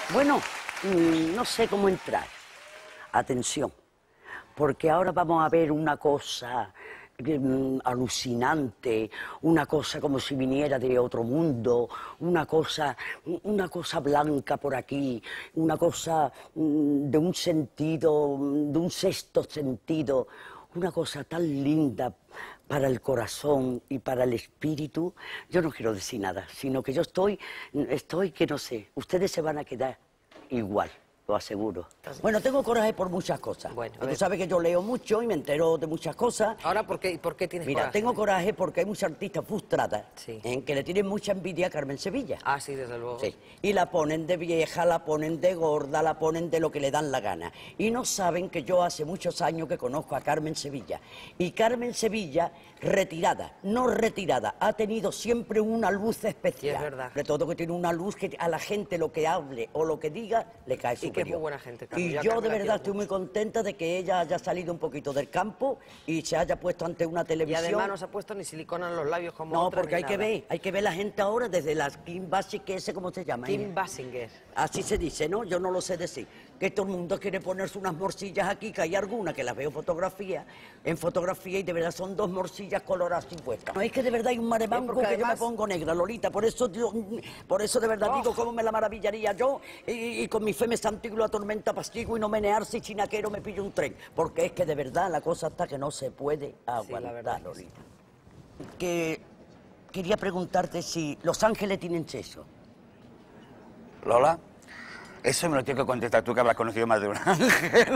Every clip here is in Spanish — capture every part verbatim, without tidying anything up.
Bueno, mmm, no sé cómo entrar. Atención, porque ahora vamos a ver una cosa mmm, alucinante, una cosa como si viniera de otro mundo, una cosa, una cosa blanca por aquí, una cosa mmm, de un sentido, de un sexto sentido, una cosa tan linda para el corazón y para el espíritu. Yo no quiero decir nada, sino que yo estoy, estoy que no sé, ustedes se van a quedar igual, lo aseguro. Bueno, tengo coraje por muchas cosas. Bueno, Tú sabes que yo leo mucho y me entero de muchas cosas. Ahora, ¿por qué, por qué tienes Mira, coraje? tengo coraje porque hay muchas artistas frustradas Sí. en que le tienen mucha envidia a Carmen Sevilla. Ah, sí, desde luego. Sí. Y la ponen de vieja, la ponen de gorda, la ponen de lo que le dan la gana. Y no saben que yo hace muchos años que conozco a Carmen Sevilla. Y Carmen Sevilla, retirada, no retirada, ha tenido siempre una luz especial. Y es verdad. De todo que tiene una luz que a la gente lo que hable o lo que diga le cae superior. Y que es muy buena gente, Carmen. Y Yo a yo Carmen de la verdad quiero estoy muy mucho. contenta de que ella haya salido un poquito del campo y se haya puesto ante una Y televisión. además no se ha puesto ni silicona en los labios como No, otras, porque ni hay que nada. ver, hay que ver la gente ahora desde las Kim Basic, que ese, ¿cómo se llama? Kim ella? Basinger. Así se dice, ¿no? Yo no lo sé decir. Que todo el mundo quiere ponerse unas morcillas aquí, que hay algunas que las veo fotografía, en fotografía y de verdad son dos morcillas coloradas impuestas. No, es que de verdad hay un maremango que además... yo me pongo negra, Lolita, por eso yo, por eso de verdad Oh. digo cómo me la maravillaría yo y, y con mi fe me santigo la tormenta pastigo y no menearse y chinaquero me pillo un tren. Porque es que de verdad la cosa está que no se puede aguantar, verdad que Lolita. Que quería preguntarte si Los Ángeles tienen sexo. Lola, eso me lo tienes que contestar tú, que habrás conocido más de un ángel.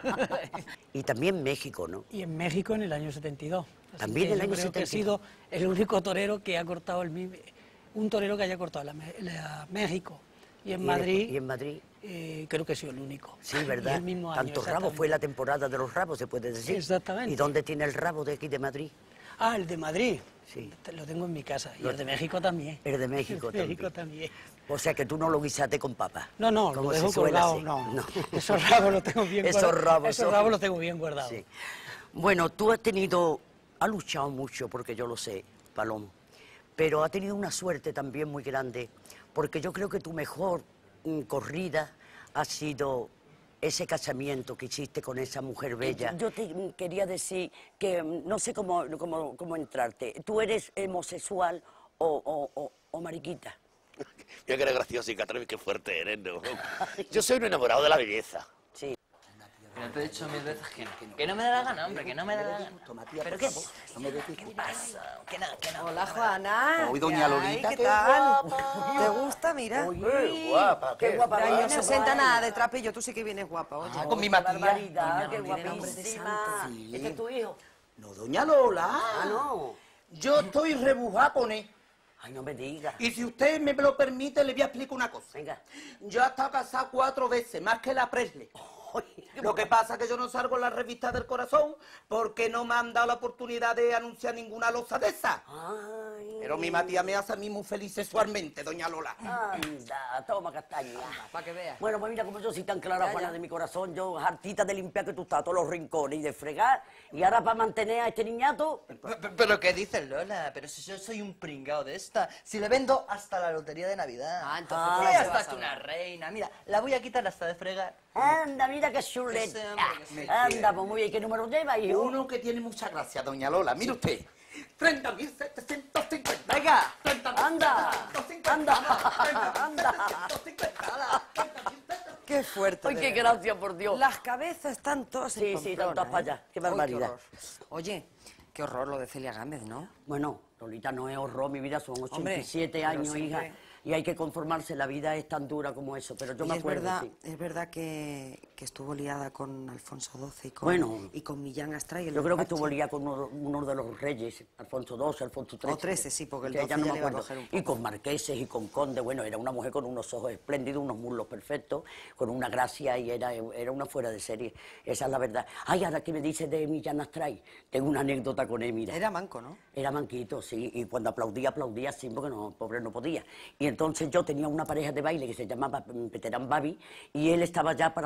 Y también México, ¿no? Y en México en el año setenta y dos. Así También que el yo año creo que setenta y ha sido el único torero que ha cortado el mismo, un torero que haya cortado la, la México. Y en Y en- Madrid, y en Madrid. eh, creo que ha sido el único. Sí, Y ¿verdad? el mismo año, Tanto rabo exactamente. fue la temporada de los rabos, se puede decir. Exactamente. ¿Y dónde tiene el rabo de aquí de Madrid? Ah, el de Madrid. Sí. Te- Lo tengo en mi casa. Y el de México también. El de México El de México también. O sea que tú no lo guisaste con papa. No, no, como lo se dejo suele colgado. hacer. No, No. Esos rabos los tengo bien Esos guardados. rabos Esos son- rabos los tengo bien guardados. Sí. Bueno, tú has tenido, has luchado mucho, porque yo lo sé, Palomo, pero has tenido una suerte también muy grande, porque yo creo que tu mejor mm, corrida ha sido ese casamiento que hiciste con esa mujer bella. Yo te mm, quería decir que mm, no sé cómo, cómo, cómo entrarte. ¿Tú eres homosexual o, o, o, o mariquita? Mira que eres graciosa, Catherine, qué fuerte eres, ¿no? Yo soy un enamorado de la belleza. Sí. Pero te he dicho mil veces que no. Que no me da la gana, hombre, que no me da la gana. ¿Pero qué? ¿Qué pasa? Que no, que no. Hola, Juana. Hoy, doña ¿Qué hay? Lolita, ¿Qué qué tal? guapa. ¿Te gusta? Mira. Oye, guapa, qué qué guapa. De años vas, sesenta guapa. nada de trapillo, tú sí que vienes guapa, oye. Ah, con mi Qué Matías. barbaridad, qué Doña Lolita, guapísima. Sí. ¿Este es tu hijo? No, doña Lola. Ah, no. Yo estoy rebujada con él. Ay, no me digas. Y si usted me lo permite, le voy a explicar una cosa. Venga. Yo he estado casado cuatro veces, más que la Presley. Oye, qué Lo que pasa es que yo no salgo en la revista del corazón porque no me han dado la oportunidad de anunciar ninguna loza de esa. Ay, Pero mi Matías me hace a mí muy feliz sexualmente, doña Lola. anda, toma castaña. Para que veas. Bueno, pues mira, como yo soy tan clara, Ya, Juana, ya. de mi corazón, yo hartita de limpiar que tú estás, todos los rincones y de fregar, y ahora para mantener a este niñato, Pero, pero ¿qué dices, Lola? Pero si yo soy un pringao de esta. Si le vendo hasta la lotería de Navidad. Ah, entonces, Ah, ¿cómo ya se estás vas a tú una hablar? reina. Mira, la voy a quitar hasta de fregar. anda, mira qué chuleta. Ese hombre que sí. Anda, pues muy bien, ¿qué número lleva, hijo? Uno que tiene mucha gracia, doña Lola. Mire usted. treinta mil setecientos cincuenta. Venga, treinta mil anda, setecientos cincuenta. anda, anda. setecientos cincuenta. treinta mil setecientos. Qué fuerte. Ay, de qué verdad. gracia, por Dios. Las cabezas están todas en Sí, sí, Pamplona, están todas ¿eh? para allá. Qué Uy, barbaridad. horror. Oye, qué horror lo de Celia Gámez, ¿no? Bueno, Lolita, no es horror, mi vida son ochenta Hombre, y siete pero años, siempre- hija, y hay que conformarse, la vida es tan dura como eso, pero yo Y me es acuerdo, verdad, sí. es verdad que, que estuvo liada con Alfonso doce y con, Bueno, y con Millán Astray. el Yo creo que despacho. estuvo liada con uno, uno de los reyes, Alfonso doce, Alfonso trece. O trece, sí, porque el que doce ya no ya me le iba a acuerdo. coger un Y con marqueses y con condes, bueno, era una mujer con unos ojos espléndidos, unos muslos perfectos, con una gracia y era, era una fuera de serie. Esa es la verdad. Ay, ahora que me dices de Millán Astray, tengo una anécdota con él, mira. Era manco, ¿no? Era manquito, sí, y cuando aplaudía, aplaudía así, porque no, pobre no podía. Y entonces yo tenía una pareja de baile que se llamaba Peterán Babi, y él estaba ya para la mili.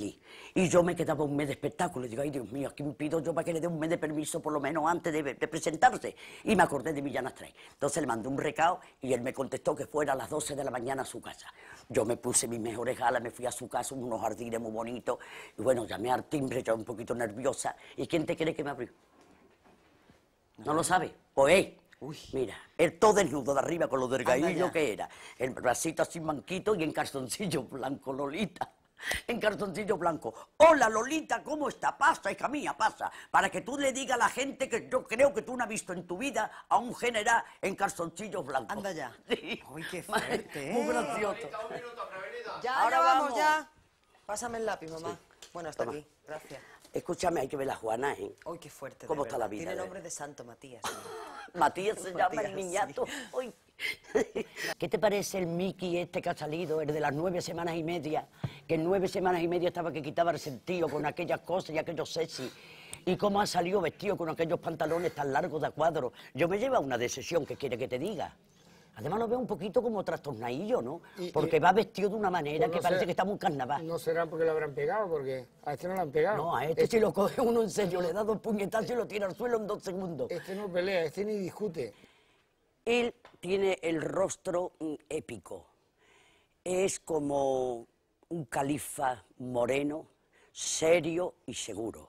allí. Y yo me quedaba un mes de espectáculo. Y digo, ay, Dios mío, ¿a quién pido yo para que le dé un mes de permiso por lo menos antes de, de presentarse? Y me acordé de Millán Astray. Entonces le mandé un recado y él me contestó que fuera a las doce de la mañana a su casa. Yo me puse mis mejores galas, me fui a su casa, unos jardines muy bonitos. Y bueno, llamé al timbre, yo un poquito nerviosa. ¿Y quién te cree que me abrió? ¿No lo sabe? Pues él. Uy. Mira, él todo desnudo de arriba con lo delgadillo que era. El bracito así manquito y en calzoncillo blanco, Lolita. En calzoncillo blanco. Hola, Lolita, ¿cómo está? Pasa, hija mía, pasa. Para que tú le digas a la gente que yo creo que tú no has visto en tu vida a un general en calzoncillos blancos. Anda ya. Sí. Uy, qué fuerte, ¿eh? Muy gracioso. Ya, Ahora ya vamos, vamos. ya. Pásame el lápiz, mamá. Sí. Bueno, hasta Toma. aquí. Gracias. Escúchame, hay que ver a Juana, ¿eh? Uy, qué fuerte. de ¿Cómo está verdad. la vida, Tiene eh? nombre de santo, Matías. Matías se llama Matías, el niñato. Uy. ¿Qué te parece el Mickey este que ha salido, el de las nueve semanas y media? Que en nueve semanas y media estaba que quitaba el sentido con aquellas cosas y aquellos sexy. ¿Y cómo ha salido vestido con aquellos pantalones tan largos de a cuadro? Yo me llevo a una decisión que quiere que te diga. Además lo veo un poquito como trastornadillo, ¿no? Y- Porque y- va vestido de una manera Pues no que parece sé- que está muy carnaval. No será porque lo habrán pegado, porque a este no lo han pegado. No, a este si lo coge uno en serio, le da dos puñetazos y lo tira al suelo en dos segundos. Este no pelea, este ni discute. Él tiene el rostro mm, épico. Es como un califa moreno, serio y seguro.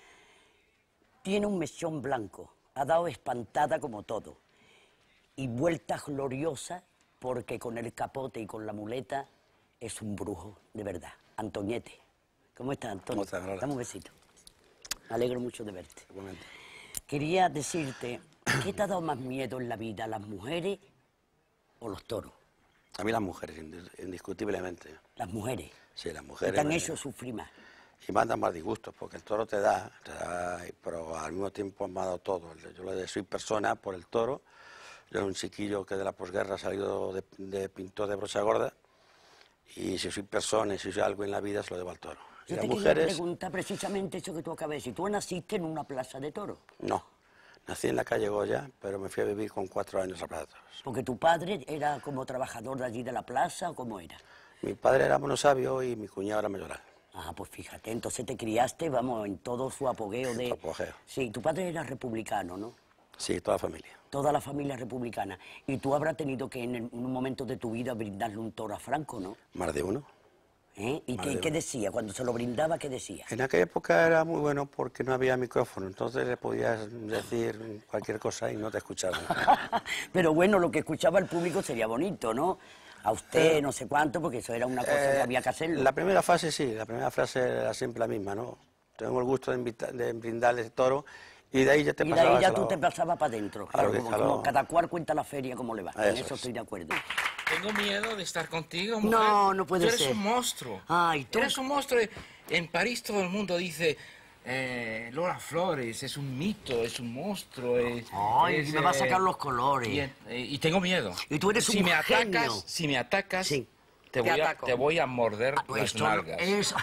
Tiene un mechón blanco, ha dado espantada como todo. Y vueltas gloriosas porque con el capote y con la muleta es un brujo, de verdad. Antoñete. ¿Cómo estás, Antonio? ¿Cómo estás, Lola? Dame un besito. Me alegro mucho de verte. Igualmente. Quería decirte, ¿qué te ha dado más miedo en la vida, las mujeres o los toros? A mí las mujeres, indis- indiscutiblemente. Las mujeres. Sí, las Que mujeres. te han me- hecho sufrir más. Y me han dado más disgustos, porque el toro te da, te da, pero al mismo tiempo me ha dado todo. Yo le soy persona por el toro. Yo era un chiquillo que de la posguerra ha salido de, de pintor de brocha gorda. Y si soy persona y si soy algo en la vida, se lo debo al toro. Y Yo las te quería mujeres, preguntar precisamente eso que tú acabas de decir. ¿Tú naciste en una plaza de toros? no. Nací en la calle Goya, pero me fui a vivir con cuatro años a Plaza de Toros. Porque tu padre era como trabajador de allí de la plaza, ¿o cómo era? Mi padre era monosabio y mi cuñado era mayoral. Ah, pues fíjate, entonces te criaste, vamos, en todo su apogeo de... Su apogeo. Sí, tu padre era republicano, ¿no? Sí, toda la familia. Toda la familia republicana. Y tú habrás tenido que en, el- en un momento de tu vida brindarle un toro a Franco, ¿no? Más de uno. ¿Eh? ¿Y Más qué, de qué uno. decía? Cuando se lo brindaba, ¿qué decía? En aquella época era muy bueno porque no había micrófono, entonces le podías decir cualquier cosa y no te escuchaban. Pero bueno, lo que escuchaba el público sería bonito, ¿no? A usted, no sé cuánto, porque eso era una cosa que Eh, había que hacerlo. La primera fase sí, la primera frase era siempre la misma, ¿no? Tengo el gusto de, invita- de brindarle toro y de ahí ya te Y de pasabas ahí ya a tú lo- te pasabas para adentro. Claro, Claro, como, claro. como cada cual cuenta la feria como le va. En Eso eso es. estoy de acuerdo. Tengo miedo de estar contigo, mujer. No, no puede tú eres ser. un monstruo. Ay, tú- Eres un monstruo. En París todo el mundo dice, eh, Lola Flores es un mito, es un monstruo. Es, Ay, es, me va a eh, sacar los colores. Y, eh, y tengo miedo. Y tú eres si un me atacas, genio. Si me atacas, Sí. te, Te voy a, ataco. te voy a morder las Esto, nalgas. eso,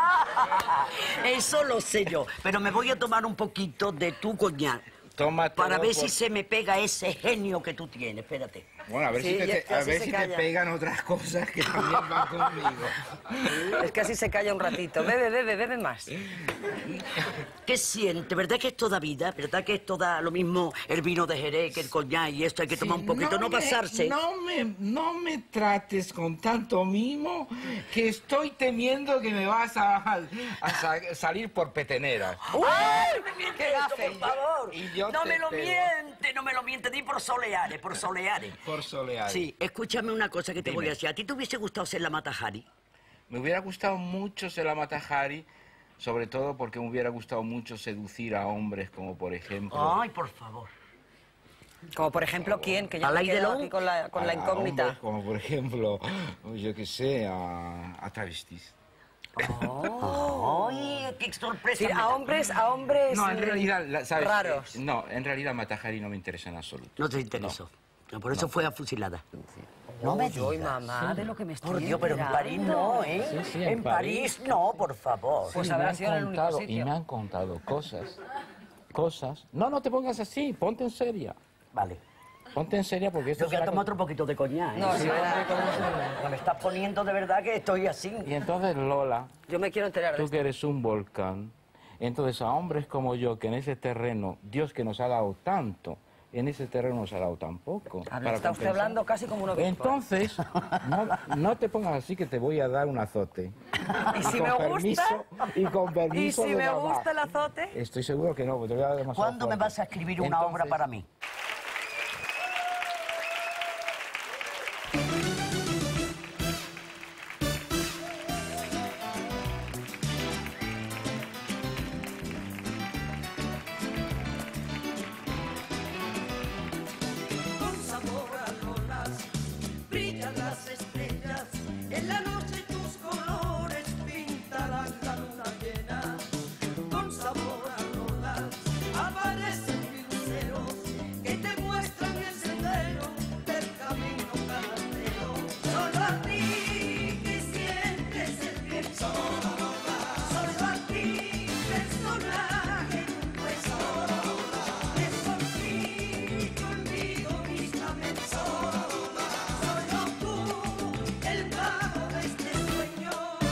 eso lo sé yo, pero me voy a tomar un poquito de tu coñac Tómatelo para ver por- si se me pega ese genio que tú tienes. Espérate. Bueno, a ver Sí, si, te, ya- te- ya a sí ver se si te calla. pegan otras cosas que también van conmigo. Es que así se calla un ratito. Bebe, bebe, bebe más. ¿Qué siente? ¿Verdad que es toda vida? ¿Verdad que es toda lo mismo el vino de Jerez que el coñac y esto? Hay que tomar un poquito, no, me- pasarse. No me, no me trates con tanto mimo que estoy temiendo que me vas a, a sa- salir por petenera. ¡Uy! me miente ¡Qué esto, gafe! por favor! Y yo no te me lo pego. miente, no me lo miente, di por soleares, por soleares. Por solear. Sí, escúchame una cosa que te Dime. voy a decir. ¿A ti te hubiese gustado ser la Matajari? Me hubiera gustado mucho ser la Matajari, sobre todo porque me hubiera gustado mucho seducir a hombres como por ejemplo... Ay, por favor. Como por ejemplo, ¿quién? Que ya ¿Alain me he quedado Delon? aquí con la, con la a- a incógnita. hombres como por ejemplo, yo qué sé, a, a travestis. ¡Ay, qué sorpresa! Sí, me a da. hombres, a hombres No, en mm, realidad, la- ¿sabes? raros. Eh, No, en realidad Matajari no me interesa en absoluto. No te interesó. No, por eso fue afusilada. No me digas. mamá, de lo que me estoy Por Dios, pero en París no, ¿eh? Sí, sí, en en París no, por favor. Pues Sí, habrá me han sido en el único contado, sitio. Y me han contado cosas, cosas... No, no te pongas así, ponte en seria. Vale. Ponte en serio porque esto Yo voy a será tomar con- otro poquito de coñac, ¿eh? No, Sí, sí, verá. me me estás poniendo de verdad que estoy así. Y entonces, Lola, Yo me quiero enterar de tú esto. que eres un volcán, entonces a hombres como yo, que en ese terreno, Dios que nos ha dado tanto, en ese terreno nos ha dado tan poco. Habla- para está usted compensar. hablando casi como un obispo. Entonces, no, no te pongas así que te voy a dar un azote. ¿Y si con me gusta? permiso, y con ¿Y permiso si de me mamá. gusta el azote? Estoy seguro que no, porque te voy a dar demasiado ¿Cuándo me fuerte. vas a escribir una Entonces, obra para mí? Con sabor a lolas brillan las estrellas, en la noche tus colores pintarán la luna llena. Con sabor a lolas aparecen mil luceros que te muestran el sendero del camino carretero. Solo a ti que sientes el viento, solo a ti personaje nuestro. Es por ti que olvido mis lamentos. Solo tú, el mago de este sueño.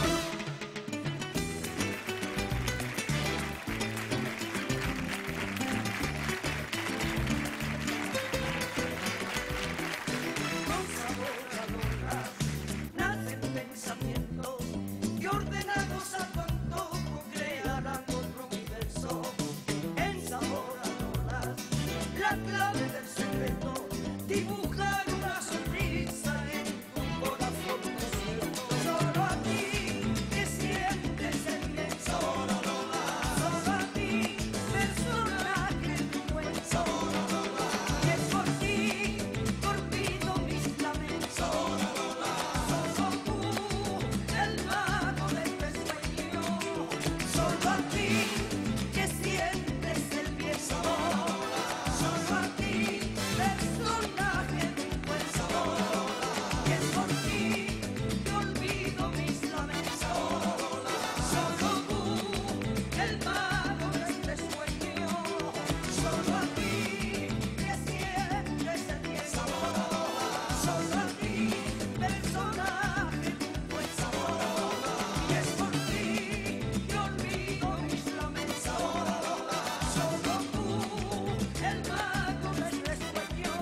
Con sabor a lolas nacen pensamientos que ordenados a tu antojo crearán otro universo. En sabor a lolas, la clave del secreto, dibujar una sonrisa en tu corazón desierto. Solo a ti que sientes el bien, solo solo a ti, personaje de un cuento. Es por ti, olvido mis lamentos. Solo tú, el mago de este sueño. Solo a ti, que sientes el bien. Solo a ti, personaje de un cuento. Es por ti, que olvido mis lamentos. Solo tú, el mago de este sueño. Solo a ti, que sientes el bien. Solo a ti, personaje de un cuento. Y es por ti que olvido mis lamentos. Solo tú, el mago de este sueño.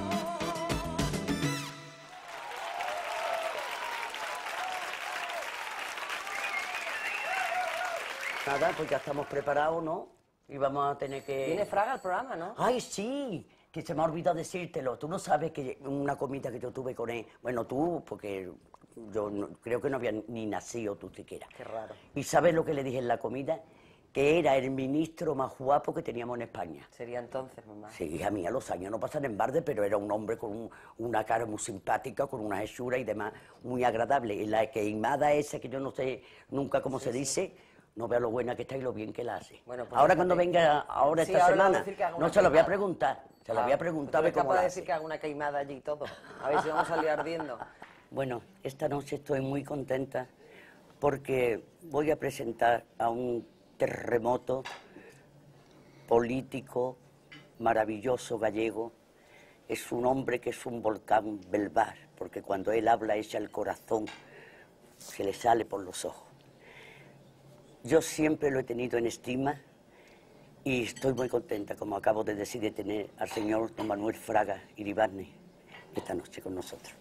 Nada, pues ya estamos preparados, ¿no? Y vamos a tener que... Viene Fraga al programa, ¿no? ¡Ay, sí! Que se me ha olvidado decírtelo. Tú no sabes que una comida que yo tuve con él... Bueno, tú, porque yo no- creo que no había ni nacido tú siquiera. Qué raro. ¿Y sabes lo que le dije en la comida? Que era el ministro más guapo que teníamos en España. Sería entonces, mamá. Sí, hija mía, los años no pasan en balde, pero era un hombre con un- una cara muy simpática, con una hechura y demás, muy agradable. Y la queimada esa, que yo no sé nunca cómo se dice, no vea lo buena que está y lo bien que la hace. Bueno, pues ahora déjate. cuando venga, ahora Sí, esta ahora le voy a semana, decir que haga no una se lo voy a queimada. preguntar, se lo voy a preguntar ¿Tú de eres cómo capaz la de hace. decir que haga una queimada allí y todo? A ver si vamos a salir ardiendo. Bueno, esta noche estoy muy contenta porque voy a presentar a un terremoto político maravilloso gallego. Es un hombre que es un volcán belvar, porque cuando él habla echa el corazón, se le sale por los ojos. Yo siempre lo he tenido en estima y estoy muy contenta, como acabo de decir, de tener al señor don Manuel Fraga Iribarne esta noche con nosotros.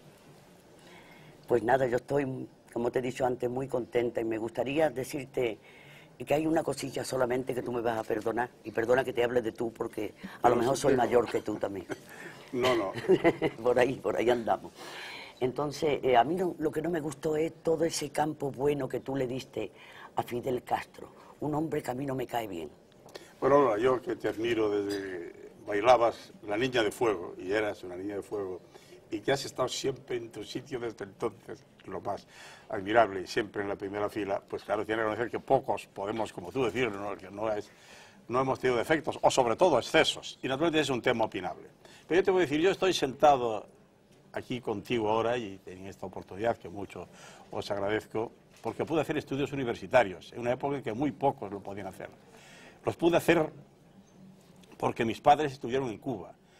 Pues nada, yo estoy, como te he dicho antes, muy contenta y me gustaría decirte que hay una cosilla solamente que tú me vas a perdonar. Y perdona que te hable de tú porque a lo mejor soy mayor que tú también. No, no. Por ahí, por ahí andamos. Entonces, eh, a mí no- lo que no me gustó es todo ese campo bueno que tú le diste a Fidel Castro. Un hombre que a mí no me cae bien. Bueno, Lola, yo que te admiro desde bailabas La Niña de Fuego, y eras una niña de fuego, y que has estado siempre en tu sitio desde entonces, lo más admirable, y siempre en la primera fila, pues claro, tiene que reconocer que pocos podemos, como tú decirlo, ¿no? Que no, es, no hemos tenido defectos, o sobre todo excesos, y naturalmente es un tema opinable. Pero yo te voy a decir, yo estoy sentado aquí contigo ahora, y en esta oportunidad que mucho os agradezco, porque pude hacer estudios universitarios, en una época en que muy pocos lo podían hacer. Los pude hacer porque mis padres estuvieron en Cuba.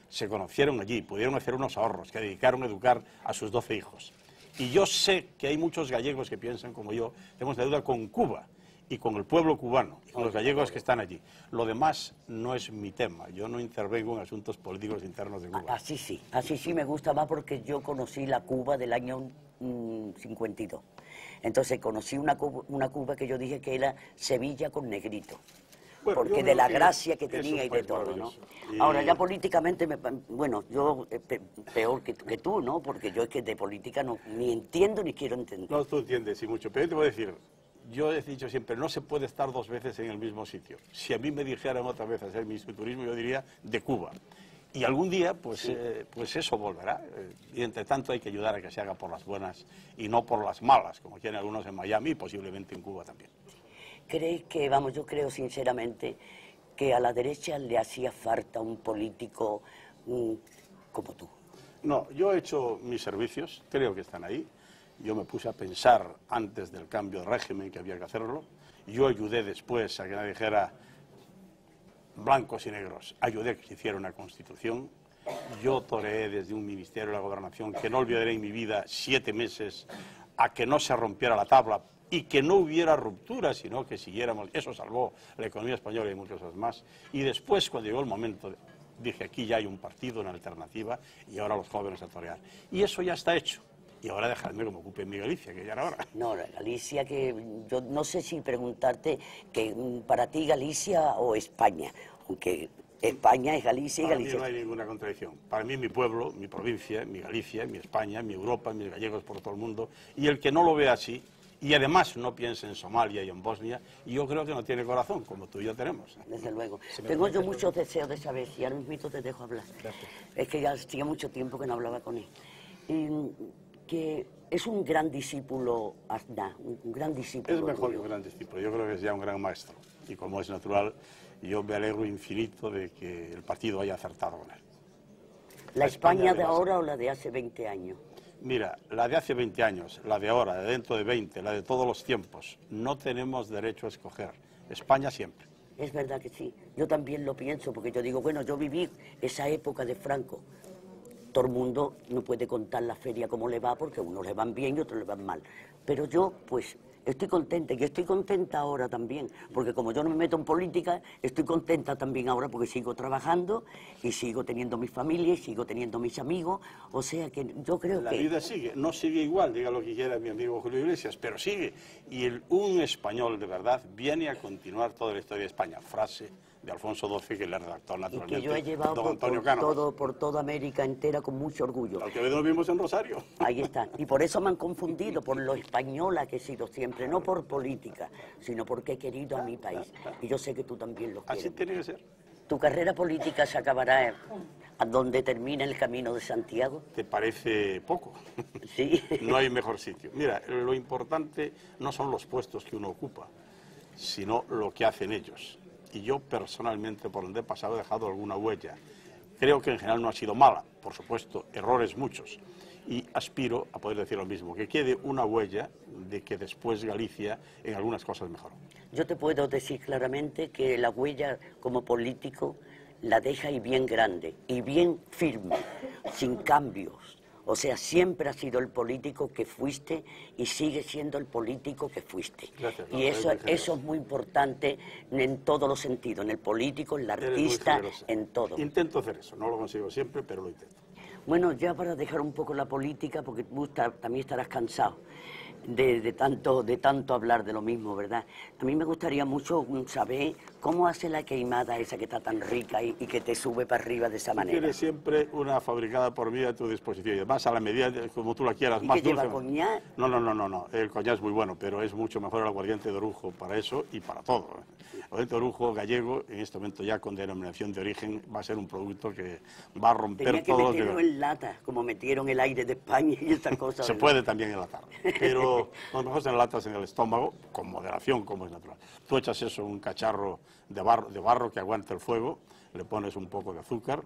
se conocieron allí, pudieron hacer unos ahorros, que dedicaron a educar a sus doce hijos. Y yo sé que hay muchos gallegos que piensan como yo, tenemos deuda con Cuba y con el pueblo cubano, y con los gallegos que están allí. Lo demás no es mi tema, yo no intervengo en asuntos políticos internos de Cuba. Así sí, así sí me gusta más porque yo conocí la Cuba del año mmm, cincuenta y dos. Entonces conocí una Cuba, una Cuba que yo dije que era Sevilla con negrito. Bueno, porque de la gracia que tenía y de todo, ¿no? Y... Ahora, ya políticamente, me, bueno, yo eh, pe, peor que, que tú, ¿no? Porque yo es que de política no, ni entiendo ni quiero entender. No, tú entiendes, y mucho. Pero yo te voy a decir, yo he dicho siempre, no se puede estar dos veces en el mismo sitio. Si a mí me dijeran otra vez hacer mi turismo, yo diría de Cuba. Y algún día, pues, sí. eh, pues eso volverá. Y entre tanto hay que ayudar a que se haga por las buenas y no por las malas, como quieren algunos en Miami y posiblemente en Cuba también. ¿Crees que, vamos, yo creo sinceramente que a la derecha le hacía falta un político mm, como tú? No, yo he hecho mis servicios, creo que están ahí. Yo me puse a pensar antes del cambio de régimen que había que hacerlo. Yo ayudé después a que nadie dijera blancos y negros. Ayudé a que se hiciera una constitución. Yo toreé desde un ministerio de la gobernación que no olvidaré en mi vida siete meses a que no se rompiera la tabla y que no hubiera ruptura, sino que siguiéramos. Eso salvó la economía española y muchas cosas más. Y después, cuando llegó el momento, dije, aquí ya hay un partido, una alternativa, y ahora los jóvenes a torear. Y eso ya está hecho. Y ahora dejadme que me ocupe en mi Galicia, que ya era hora. No, la Galicia, que yo no sé si preguntarte que para ti Galicia o España, aunque España es Galicia y para Galicia... Para mí no hay ninguna contradicción. Para mí mi pueblo, mi provincia, mi Galicia, mi España, mi Europa, mis gallegos por todo el mundo, y el que no lo vea así, y además no piense en Somalia y en Bosnia, y yo creo que no tiene corazón, como tú y yo tenemos. Desde luego. Tengo yo muchos deseos de saber, si ahora mismo te dejo hablar. Gracias. Es que ya hacía mucho tiempo que no hablaba con él. Y, que es un gran discípulo, Aznar, un gran discípulo. Es mejor que un gran discípulo, yo creo que es ya un gran maestro. Y como es natural, yo me alegro infinito de que el partido haya acertado con él. ¿La España, España de ahora o la de hace veinte años? Mira, la de hace veinte años, la de ahora, de dentro de veinte, la de todos los tiempos, no tenemos derecho a escoger. España siempre. Es verdad que sí, yo también lo pienso, porque yo digo, bueno, yo viví esa época de Franco. Todo el mundo no puede contar la feria cómo le va, porque a unos le van bien y a otros le van mal. Pero yo, pues, estoy contenta, y estoy contenta ahora también, porque como yo no me meto en política, estoy contenta también ahora porque sigo trabajando y sigo teniendo mi familia y sigo teniendo mis amigos, o sea que yo creo la que... La vida sigue, no sigue igual, diga lo que quiera mi amigo Julio Iglesias, pero sigue. Y el, un español de verdad viene a continuar toda la historia de España, frase de Alfonso doce que le redactó naturalmente y que yo he llevado don por, Antonio por, todo, por toda América entera con mucho orgullo. Al que nos vimos en Rosario. Ahí está. Y por eso me han confundido, por lo española que he sido siempre, no por política, sino porque he querido a mi país. Y yo sé que tú también lo quieres. Así tiene que ser. ¿Tu carrera política se acabará a donde termina el Camino de Santiago? ¿Te parece poco? Sí. No hay mejor sitio. Mira, lo importante no son los puestos que uno ocupa, sino lo que hacen ellos. Y yo personalmente, por donde he pasado, he dejado alguna huella. Creo que en general no ha sido mala, por supuesto, errores muchos. Y aspiro a poder decir lo mismo, que quede una huella de que después Galicia en algunas cosas mejoró. Yo te puedo decir claramente que la huella como político la deja y bien grande, y bien firme, sin cambios. O sea, siempre has sido el político que fuiste y sigue siendo el político que fuiste. Gracias, y eso, eso es muy importante en todos los sentidos, en el político, en el artista, en todo. Intento hacer eso, no lo consigo siempre, pero lo intento. Bueno, ya para dejar un poco la política, porque tú también estarás cansado de, de, tanto, de tanto hablar de lo mismo, ¿verdad? A mí me gustaría mucho saber cómo hace la queimada esa que está tan rica y, y que te sube para arriba de esa manera. Tienes siempre una fabricada por mí a tu disposición, y además a la medida de, como tú la quieras, ¿Y más que dulce. lleva coñac? No, no, no, no, no, el coñac es muy bueno, pero es mucho mejor el aguardiente de Orujo para eso y para todo. El aguardiente de Orujo gallego, en este momento ya con denominación de origen, va a ser un producto que va a romper Tenía que todo. meterlo que... en lata, como metieron el aire de España y estas cosas. Se ¿verdad? puede también enlatar, pero lo mejor se enlatas en el estómago, con moderación, como es natural. Tú echas eso en un cacharro de barro, de barro que aguante el fuego, le pones un poco de azúcar,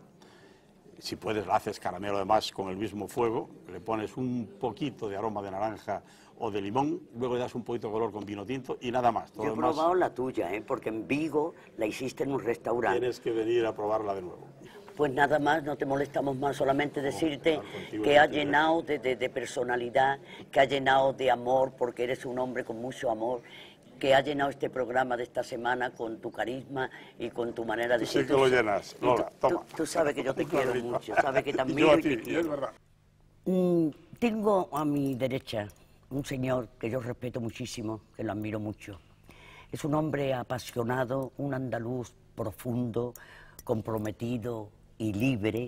si puedes, haces caramelo además con el mismo fuego, le pones un poquito de aroma de naranja o de limón, luego le das un poquito de color con vino tinto y nada más. Todo Yo he demás, probado la tuya, ¿eh? Porque en Vigo la hiciste en un restaurante. tienes que venir a probarla de nuevo. Pues nada más, no te molestamos más, solamente decirte contigo, que ha contigo. llenado de, de- de personalidad, que ha llenado de amor, porque eres un hombre con mucho amor, que ha llenado este programa de esta semana con tu carisma y con tu manera de Tú sí ser. que lo llenas. y Lola, tú, toma. tú- tú sabes que yo te quiero mucho, sabes que te Y yo admiro a y ti, te y es quiero. verdad. Mm, tengo a mi derecha un señor que yo respeto muchísimo, que lo admiro mucho. Es un hombre apasionado, un andaluz profundo, comprometido y libre,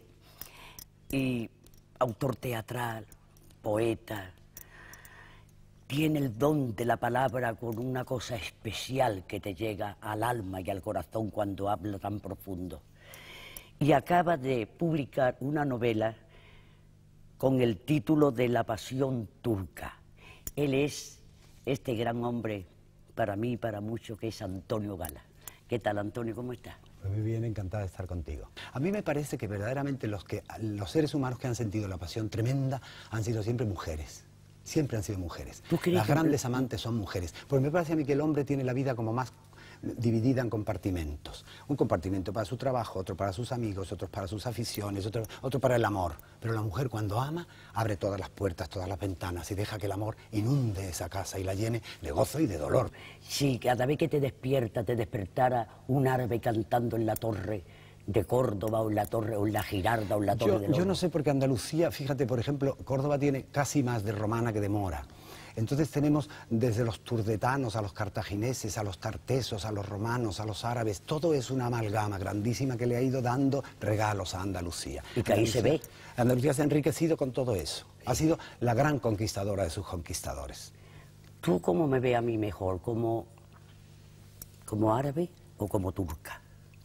y autor teatral, poeta. Tiene el don de la palabra con una cosa especial que te llega al alma y al corazón cuando habla tan profundo. Y acaba de publicar una novela con el título de La Pasión Turca. Él es este gran hombre, para mí y para muchos, que es Antonio Gala. ¿Qué tal, Antonio? ¿Cómo estás? Pues muy bien, encantada de estar contigo. A mí me parece que verdaderamente los, que, los seres humanos que han sentido la pasión tremenda han sido siempre mujeres. Siempre han sido mujeres. ¿Tú crees Las que- grandes amantes son mujeres. Pues me parece a mí que el hombre tiene la vida como más dividida en compartimentos. Un compartimento para su trabajo, otro para sus amigos, otro para sus aficiones, otro, otro para el amor. Pero la mujer cuando ama, abre todas las puertas, todas las ventanas y deja que el amor inunde esa casa y la llene de gozo y de dolor. Sí, cada vez que te despierta, te despertara un árabe cantando en la torre de Córdoba o en la torre o en la Girarda o en la torre Yo, de yo Lorca. no sé, porque Andalucía, fíjate, por ejemplo, Córdoba tiene casi más de romana que de mora. Entonces tenemos desde los turdetanos a los cartagineses, a los tartesos, a los romanos, a los árabes, todo es una amalgama grandísima que le ha ido dando regalos a Andalucía. Y que ahí se ve. Andalucía se ha enriquecido con todo eso. Ha sido la gran conquistadora de sus conquistadores. ¿Tú cómo me ves a mí mejor? ¿Como, como árabe o como turca?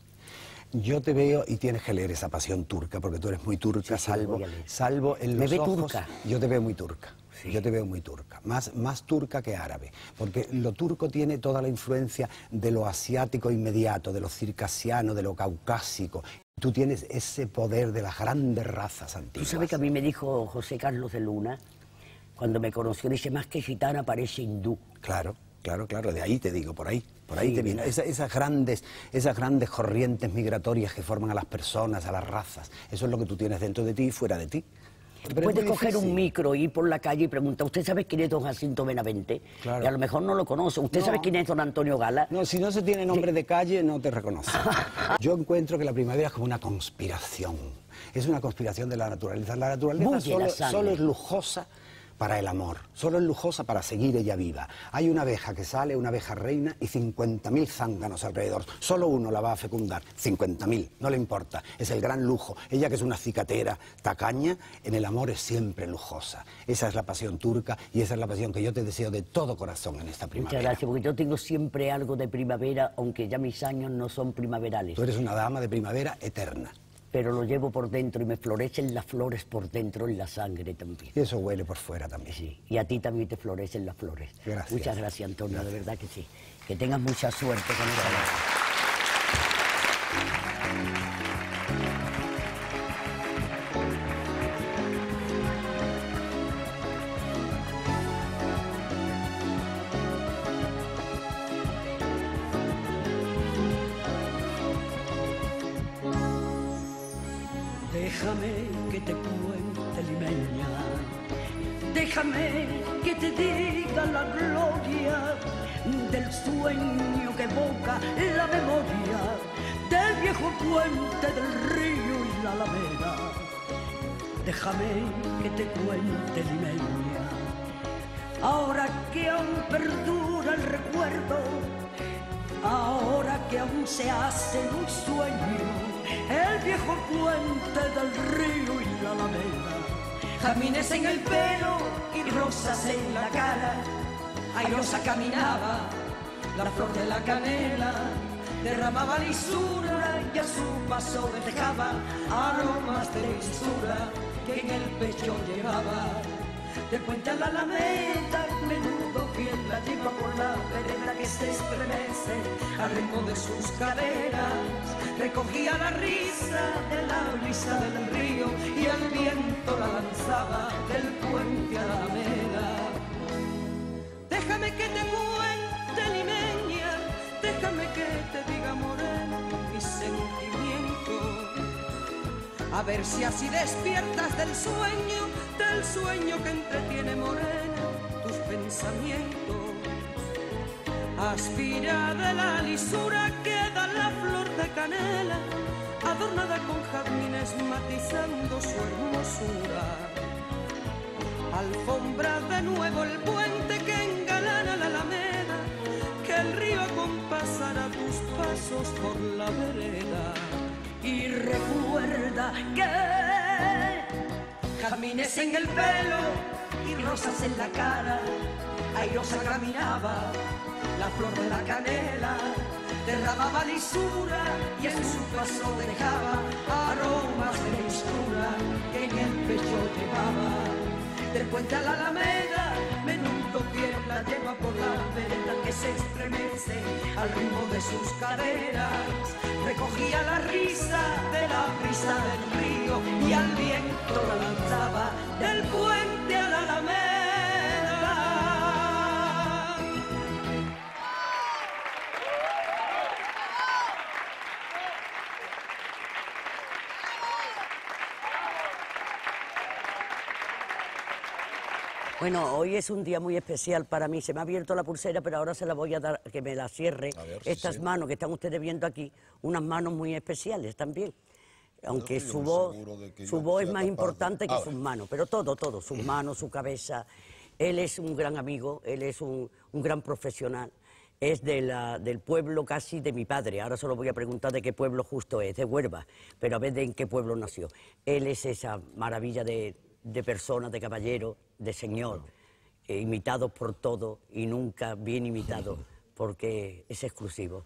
Yo te veo y tienes que leer esa pasión turca, porque tú eres muy turca, Sí, sí, lo salvo, voy a leer. salvo en ¿Me los ve ojos. turca? Yo te veo muy turca. Sí. Yo te veo muy turca, más, más turca que árabe, porque lo turco tiene toda la influencia de lo asiático inmediato, de lo circasiano, de lo caucásico. Tú tienes ese poder de las grandes razas Tú antiguas. sabes que a mí me dijo José Carlos de Luna, cuando me conoció, dice, más que gitana parece hindú. Claro, claro, claro, de ahí te digo, por ahí, por ahí Sí, te viene. mira. Esa- esas, grandes, esas grandes corrientes migratorias que forman a las personas, a las razas, eso es lo que tú tienes dentro de ti y fuera de ti. Pero es Puedes muy coger un difícil. micro, ir por la calle y preguntar, ¿usted sabe quién es don Jacinto Benavente? Claro. Y a lo mejor no lo conoce. ¿Usted No. sabe quién es don Antonio Gala? No, si no se tiene nombre de calle, no te reconoce. Yo encuentro que la primavera es como una conspiración. Es una conspiración de la naturaleza. La naturaleza Bulle la solo, sangre. solo es lujosa para el amor, solo es lujosa para seguir ella viva. Hay una abeja que sale, una abeja reina, y cincuenta mil zánganos alrededor. Solo uno la va a fecundar, cincuenta mil, no le importa. Es el gran lujo. Ella, que es una cicatera tacaña, en el amor es siempre lujosa. Esa es la pasión turca y esa es la pasión que yo te deseo de todo corazón en esta primavera. Muchas gracias, porque yo tengo siempre algo de primavera, aunque ya mis años no son primaverales. Tú eres una dama de primavera eterna. Pero lo llevo por dentro y me florecen las flores por dentro en la sangre también. Y eso huele por fuera también. Sí, y a ti también te florecen las flores. Gracias. Muchas gracias, Antonio, de verdad que sí. Que tengas mucha suerte con esa labor. Déjame que te cuente, limeña, déjame que te diga la gloria del sueño que evoca la memoria del viejo puente del río y la alameda. Déjame que te cuente, limeña, ahora que aún perdura el recuerdo, ahora que aún se hace un sueño el viejo puente del río y la alameda. Jamines en el pelo y rosas en la cara, airosa caminaba la flor de la canela, derramaba lisura y a su paso dejaba aromas de mistura que en el pecho llevaba. De puente a la alameda, menudo fiel la lleva por la vereda que se estremece al ritmo de sus caderas. Recogía la risa de la brisa del río y el viento la lanzaba del puente a la alameda. Déjame que te cuente, limeña, déjame que te diga, moreno, mis sentimientos. A ver si así despiertas del sueño, del sueño que entretiene morena tus pensamientos. Aspira de la lisura que da la flor de canela, adornada con jazmines matizando su hermosura. Alfombra de nuevo el puente que engalana la alameda, que el río acompasará tus pasos por la vereda. Y recuerda que jazmines en el pelo y rosas en la cara, airosa caminaba la flor de la canela, derramaba lisura y en su paso dejaba aromas de mistura que en el pecho llevaba. Del puente a la alameda, menudo pie la lleva por la vereda que se estremece al ritmo de sus caderas. Recogía la risa de la brisa del río y al viento la lanzaba del puente a la alameda. Bueno, hoy es un día muy especial para mí. Se me ha abierto la pulsera, pero ahora se la voy a dar, que me la cierre. A ver, sí, Estas sí. manos que están ustedes viendo aquí, unas manos muy especiales también. Aunque estoy su muy voz, seguro de que su yo voz es sea más capaz de- importante que A sus ver. manos, pero todo, todo, sus manos, su cabeza. Él es un gran amigo, él es un, un gran profesional. Es de la, del pueblo casi de mi padre. Ahora solo voy a preguntar de qué pueblo justo es, de Huelva, pero a ver de en qué pueblo nació. Él es esa maravilla de, de persona, de caballero, de señor, eh, imitado por todo y nunca bien imitado, porque es exclusivo.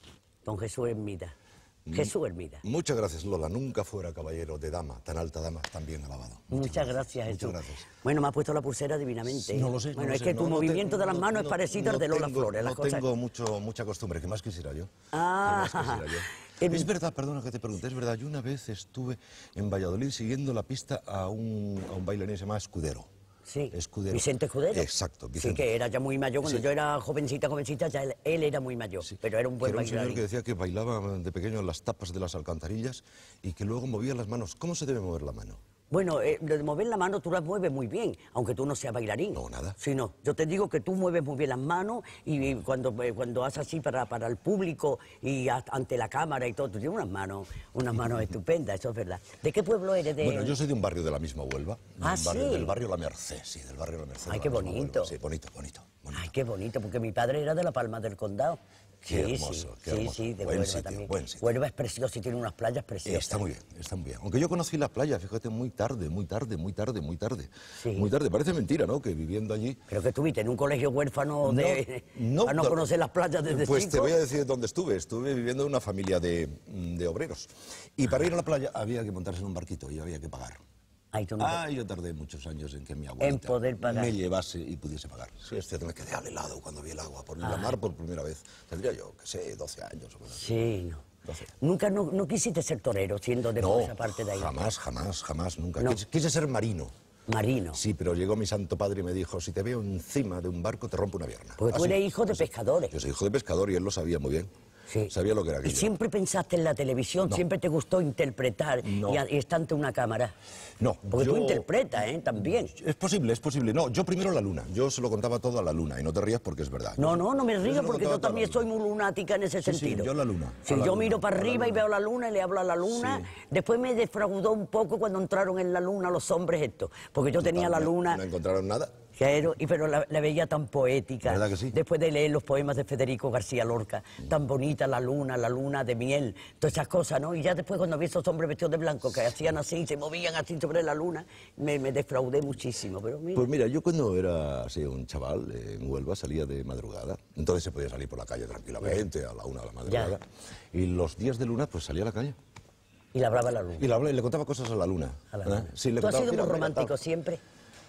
Don Jesús Hermida. Jesús Hermida. Muchas gracias, Lola. Nunca fuera caballero de dama, tan alta dama, tan bien alabado. Muchas gracias, Muchas Jesús. gracias. Bueno, me ha puesto la pulsera divinamente. No lo sé. Bueno, no es lo que sé. tu No, no movimiento te- de las no- manos no- es parecido al no de Lola tengo- Flores. Las No cosas... tengo mucho, mucha costumbre, que más quisiera yo. Ah. Que más quisiera yo. Es verdad, perdona que te pregunte, es verdad, yo una vez estuve en Valladolid siguiendo la pista a un, a un bailarín que se llama Escudero. Sí, Escudero. Vicente Escudero. Exacto, Sí, Vicente. que era ya muy mayor. Cuando Sí. yo era jovencita, jovencita, ya él, él era muy mayor, pero era un Que buen era un señor bailarín. que decía que bailaba de pequeño en las tapas de las alcantarillas y que luego movía las manos. ¿Cómo se debe mover la mano? Bueno, eh, lo de mover la mano tú las mueves muy bien, aunque tú no seas bailarín. No, nada. Sí, no. Yo te digo que tú mueves muy bien las manos y, y cuando, eh, cuando haces así para, para el público y a- ante la cámara y todo, tú tienes unas manos, unas manos estupendas, eso es verdad. ¿De qué pueblo eres? De... Bueno, yo soy de un barrio de la misma Huelva. Ah, del barrio, ¿sí? Del barrio La Merced, sí, del barrio La Merced. Ay, de qué la misma bonito. Huelva. Sí, bonito, bonito. Ay, qué bonito, porque mi padre era de La Palma del Condado. Qué Sí, hermoso, sí, qué sí, hermoso. sí, de Buen Huelva sitio, también. buen sitio. Huelva es precioso y tiene unas playas preciosas. Está muy bien, está muy bien. Aunque yo conocí la playa, fíjate, muy tarde, muy tarde, muy tarde, muy tarde. Sí. Muy tarde, parece mentira, ¿no? Que viviendo allí... Pero que estuviste en un colegio huérfano de... a no to- conocer las playas desde Pues chico. te voy a decir dónde estuve. Estuve viviendo en una familia de, de obreros. Y para ir a la playa había que montarse en un barquito y había que pagar. Ay, tú no te- Ah, yo tardé muchos años en que mi abuelita poder pagar. me llevase y pudiese pagar. Sí, es cierto, me quedé al helado cuando vi el agua por la Ay. mar por primera vez. Tendría yo, qué sé, doce años o menos. Sí, no. doce. Nunca no, no quisiste ser torero, siendo de No, esa parte de ahí. jamás, jamás, jamás, nunca. No. Quise, quise ser marino. Marino. Sí, pero llegó mi santo padre y me dijo, si te veo encima de un barco, te rompo una pierna. Porque tú Así, eres hijo de así. pescadores. Yo soy hijo de pescador y él lo sabía muy bien. Sí. Sabía lo que era Y aquello. siempre pensaste en la televisión, No. siempre te gustó interpretar No. y, a- y estar ante una cámara. No, Porque yo- tú interpretas, ¿eh? También. Es posible, es posible. No, yo primero la luna. Yo se lo contaba todo a la luna y no te rías porque es verdad. No, Yo- no, no me yo se río lo porque contaba yo todo a la también luna. soy muy lunática en ese Sí, sí, sentido. yo a la luna, Si a la yo luna, miro para a la arriba y luna. veo la luna y le hablo a la luna, Sí. después me defraudó un poco cuando entraron en la luna los hombres estos, porque yo tenía la No- luna... No encontraron nada. Claro, y pero la, la veía tan poética. ¿Verdad que sí? Después de leer los poemas de Federico García Lorca, tan bonita la luna, la luna de miel, todas esas cosas, ¿no? Y ya después cuando vi esos hombres vestidos de blanco que hacían así, se movían así sobre la luna, me, me defraudé muchísimo. Pero mira, Pues mira, yo cuando era así, un chaval eh, en Huelva salía de madrugada. Entonces se podía salir por la calle tranquilamente a la una de la madrugada. Y los días de luna pues salía a la calle. y le hablaba a la luna. Y le, hablaba- y le contaba cosas a la luna. A la ¿eh? luna. Sí, le ¿Tú has contaba, sido mira, muy me romántico encantaba. siempre?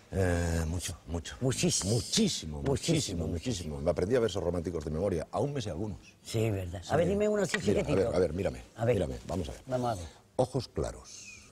Eh, mucho, mucho. Muchísimo. Muchísimo, muchísimo, muchísimo. Me aprendí a versos románticos de memoria. Aún me sé algunos. Sí, verdad. Sí. A ver, dime uno así Mira, chiquitito. a ver, a ver, mírame. A ver. Mírame, vamos a ver. Vamos a ver. Ojos claros,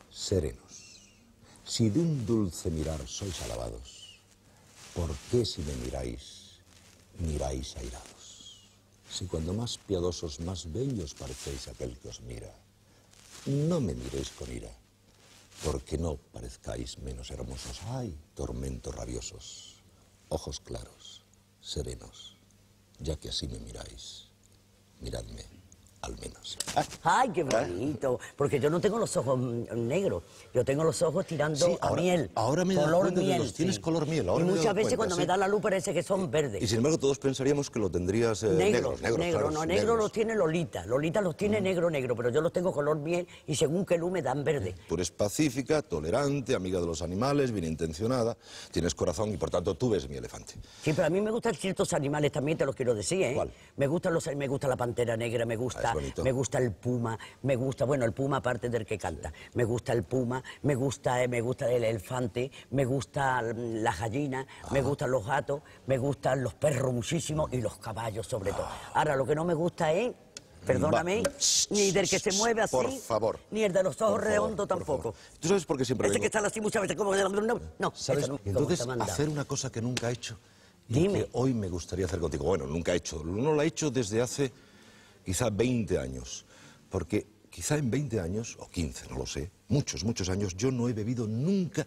serenos. Si de un dulce mirar sois alabados, ¿por qué si me miráis, miráis airados? Si cuando más piadosos, más bellos parecéis aquel que os mira, no me miréis con ira, porque no parezcáis menos hermosos. ¡Ay, tormentos rabiosos! Ojos claros, serenos, ya que así me miráis, miradme al menos. Ay, qué bonito, porque yo no tengo los ojos negros, yo tengo los ojos tirando Sí, ahora- a miel. ahora me he dado color cuenta de miel, los tienes sí. color miel, ahora y me he muchas dado veces cuenta, cuando sí. me da la luz parece que son verdes. Y sin embargo todos pensaríamos que lo tendrías eh, Negro, negros, negros, negro, claros, no, negro negros. los tiene Lolita. Lolita los tiene negro, negro, pero yo los tengo color miel y según qué luz me dan verde. Tú eres pacífica, tolerante, amiga de los animales, bien intencionada, tienes corazón y por tanto tú ves mi elefante. Sí, pero a mí me gustan ciertos animales también, te los quiero decir, ¿eh? ¿Cuál? Me gustan los, me gusta la pantera negra, me Ah, gusta, es bonito. me gusta el puma, me gusta, bueno, el puma aparte del que canta, me gusta el puma, me gusta, eh, me gusta el elefante, me gusta mm, la gallina, me gustan los gatos, me gustan los perros muchísimo y los caballos sobre todo. Ahora, lo que no me gusta es, perdóname, Va. ni del que se mueve así, Por favor. ni el de los ojos Por favor, redondos por tampoco. ¿Tú sabes por qué siempre Ese vengo? que está así muchas veces como... No, ¿Sabes? eso no, Y entonces, como te manda. hacer una cosa que nunca he hecho y Dime. que hoy me gustaría hacer contigo. Bueno, nunca he hecho. No lo he hecho desde hace quizá veinte años. Porque quizá en veinte años, o quince, no lo sé, muchos, muchos años, yo no he bebido nunca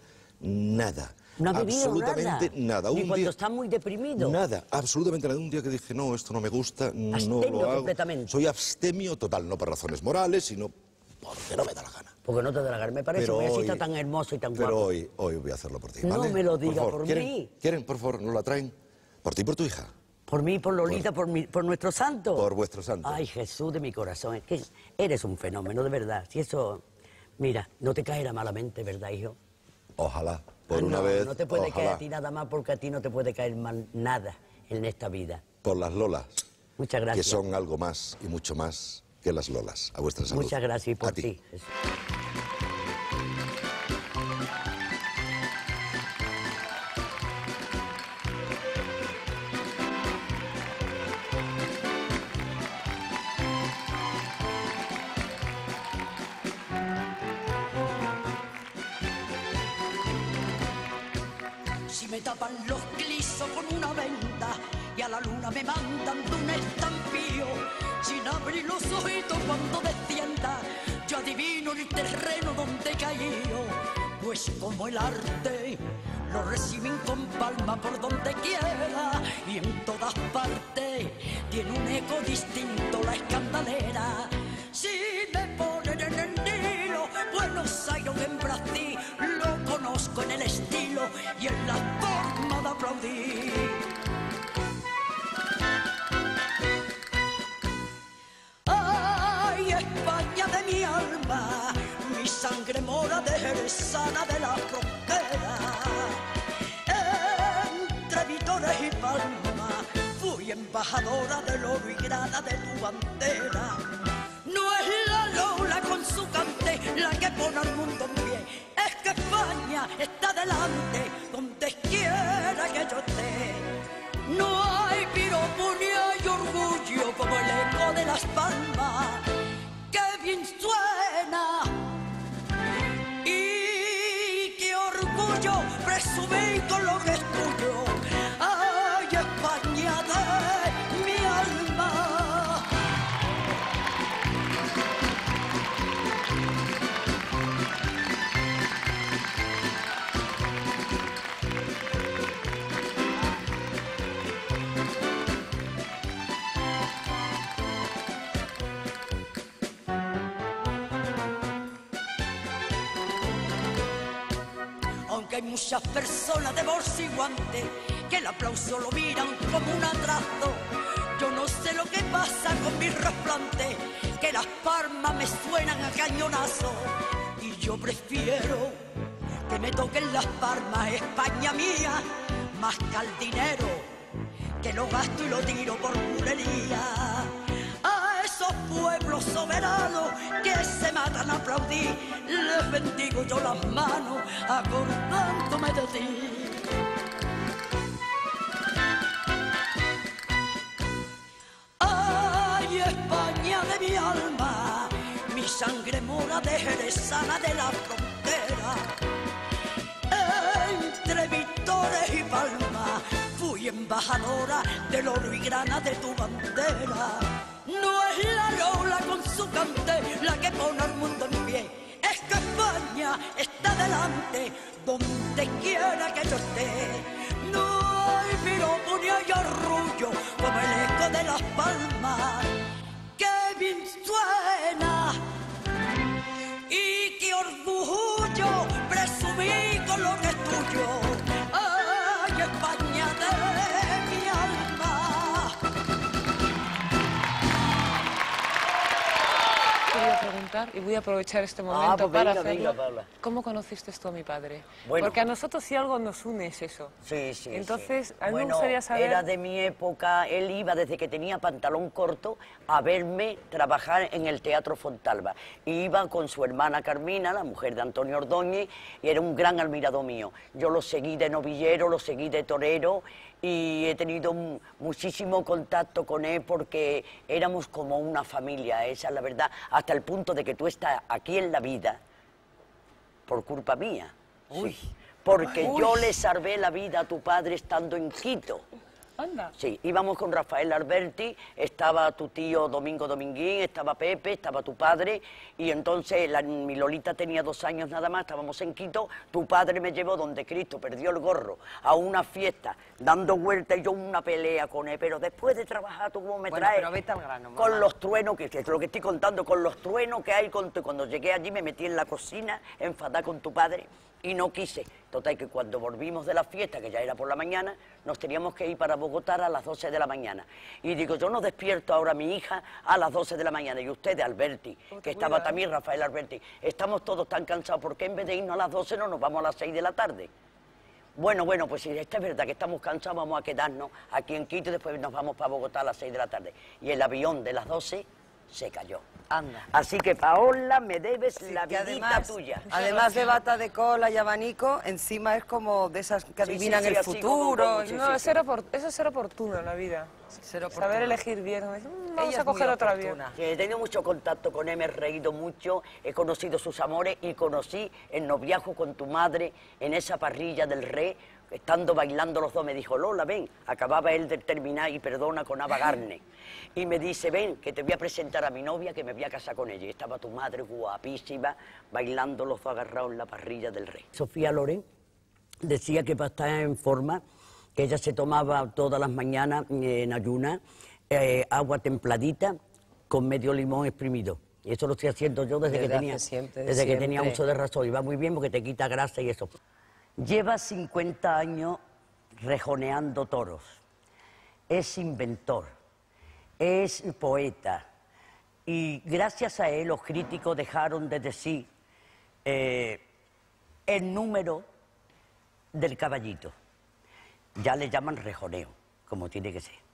nada. No ha bebido absolutamente nada. nada. Ni Un cuando día- está muy deprimido. Nada, absolutamente nada. Un día que dije, no, esto no me gusta, no Abstemio lo hago. completamente. Soy abstemio total, no por razones morales, sino porque no me da la gana. Porque no te da la gana. Me parece Pero muy así, hoy- está tan hermoso y tan Pero guapo. hoy, hoy voy a hacerlo por ti, No ¿vale? me lo diga favor, por ¿quieren? mí. ¿Quieren, por favor, no la traen? ¿Por ti y por tu hija? Por mí, por Lolita, por, mi, por nuestro santo. Por vuestro santo. Ay, Jesús de mi corazón, es que eres un fenómeno, de verdad. Si eso, mira, no te caerá malamente, ¿verdad, hijo? Ojalá, por Ah, una no, vez, no te puede caer ojalá. a ti nada más porque a ti no te puede caer mal nada en esta vida. Por las lolas, Muchas gracias. que son algo más y mucho más que las lolas. A vuestra salud. Muchas gracias y por A ti. ti. Jesús. Si me tapan los clisos con una venda y a la luna me mandan de un estampío, sin abrir los ojitos cuando descienda, yo adivino el terreno donde he caído. Pues como el arte lo reciben con palma por donde quiera y en todas partes tiene un eco distinto la escandalera. Si me ponen en el Nilo, Buenos Aires o en Brasil, lo conozco en el estilo y en la forma de aplaudir. Ay, España de mi alma, mi sangre mora de jerezana de la frontera. Entre Vítores y Palma fui embajadora del oro y grana de tu bandera. No es la Lola con su cante la que pone al mundo en pie, es que España está delante donde quiera que yo esté. No hay piropo ni hay orgullo como el eco de las palmas, que bien suena. Y qué orgullo presumir con lo que es tuyo. Ay, España de mi alma. Aunque hay muchas personas de bolsa y guante que el aplauso lo miran como un atraso, yo no sé lo que pasa con mi rasplante, que las palmas me suenan a cañonazo. Y yo prefiero que me toquen las palmas, España mía, más que al dinero, que lo gasto y lo tiro por bulería. A esos pueblos soberanos que se matan a aplaudir, les bendigo yo las manos acordándome de ti. Ay, España de mi alma, mi sangre mora de jerezana de la frontera. Entre Vítores y Palma fui embajadora embajadora del oro y grana de tu bandera. No es la Lola con su candela que pone al mundo en pie, es que España está delante donde quiera que yo esté. No hay piropo ni hay arrullo como el eco de las palmas, que bien suena. Y qué orgullo presumí con lo que es tuyo. Ay, España de mi alma. Quería preguntar, y voy a aprovechar este momento Ah, pues para venga, hacerlo. venga, Paula. ¿Cómo conociste tú a mi padre? Bueno. Porque a nosotros si algo nos une es eso. Sí, sí. Entonces, sí. a mí Bueno, me gustaría saber... era de mi época, él iba desde que tenía pantalón corto a verme trabajar en el Teatro Fontalba. Iba con su hermana Carmina, la mujer de Antonio Ordóñez, y era un gran admirador mío. Yo lo seguí de novillero, lo seguí de torero, y he tenido un- muchísimo contacto con él porque éramos como una familia, esa es la verdad, hasta el punto de que tú estás aquí en la vida por culpa mía. Sí. Porque Uy. yo le salvé la vida a tu padre estando en Quito. Anda. Sí, íbamos con Rafael Alberti, estaba tu tío Domingo Dominguín, estaba Pepe, estaba tu padre, y entonces la, mi Lolita tenía dos años nada más, estábamos en Quito, tu padre me llevó donde Cristo perdió el gorro, a una fiesta, dando vueltas y yo una pelea con él, pero después de trabajar tú cómo me Bueno, traes, pero vete al grano, mamá. con los truenos, que, que es lo que estoy contando, con los truenos que hay, con tu- cuando llegué allí me metí en la cocina, enfadada con tu padre, y no quise. Total, que cuando volvimos de la fiesta, que ya era por la mañana, nos teníamos que ir para Bogotá a las doce de la mañana. Y digo, yo no despierto ahora a mi hija a las doce de la mañana. Y ustedes, Alberti, que estaba también Rafael Alberti, estamos todos tan cansados, ¿por qué en vez de irnos a las doce no nos vamos a las seis de la tarde? Bueno, bueno, pues si esta es verdad que estamos cansados, vamos a quedarnos aquí en Quito y después nos vamos para Bogotá a las seis de la tarde. Y el avión de las doce se cayó. Anda. Así que, Paola, me debes Sí, la que vidita además, tuya. además de bata de cola y abanico, encima es como de esas que Sí, adivinan sí, sí, el así como futuro. con- sí, No, es ser opor- eso es ser oportuno en la vida. Ser Saber oportuno. elegir bien. Mm, Vamos Ella a es muy coger otra avión. oportuna. Sí, he tenido mucho contacto con él, me he reído mucho, he conocido sus amores y conocí el noviazgo con tu madre en esa parrilla del Rey, estando bailando los dos. Me dijo, Lola, ven, acababa él de terminar y perdona con Ava Gardner. Y me dice, ven, que te voy a presentar a mi novia, que me voy a casar con ella. Y estaba tu madre guapísima, bailando los dos agarrados en la parrilla del Rey. Sofía Loren decía que para estar en forma, que ella se tomaba todas las mañanas eh, en ayuna, eh, agua templadita con medio limón exprimido. Y eso lo estoy haciendo yo desde, Desde que tenía, hace siempre, desde que tenía siempre. uso de razón. Y va muy bien porque te quita grasa y eso. Lleva cincuenta años rejoneando toros. Es inventor, es poeta. Y gracias a él los críticos dejaron de decir eh, el número del caballito. Ya le llaman rejoneo, como tiene que ser.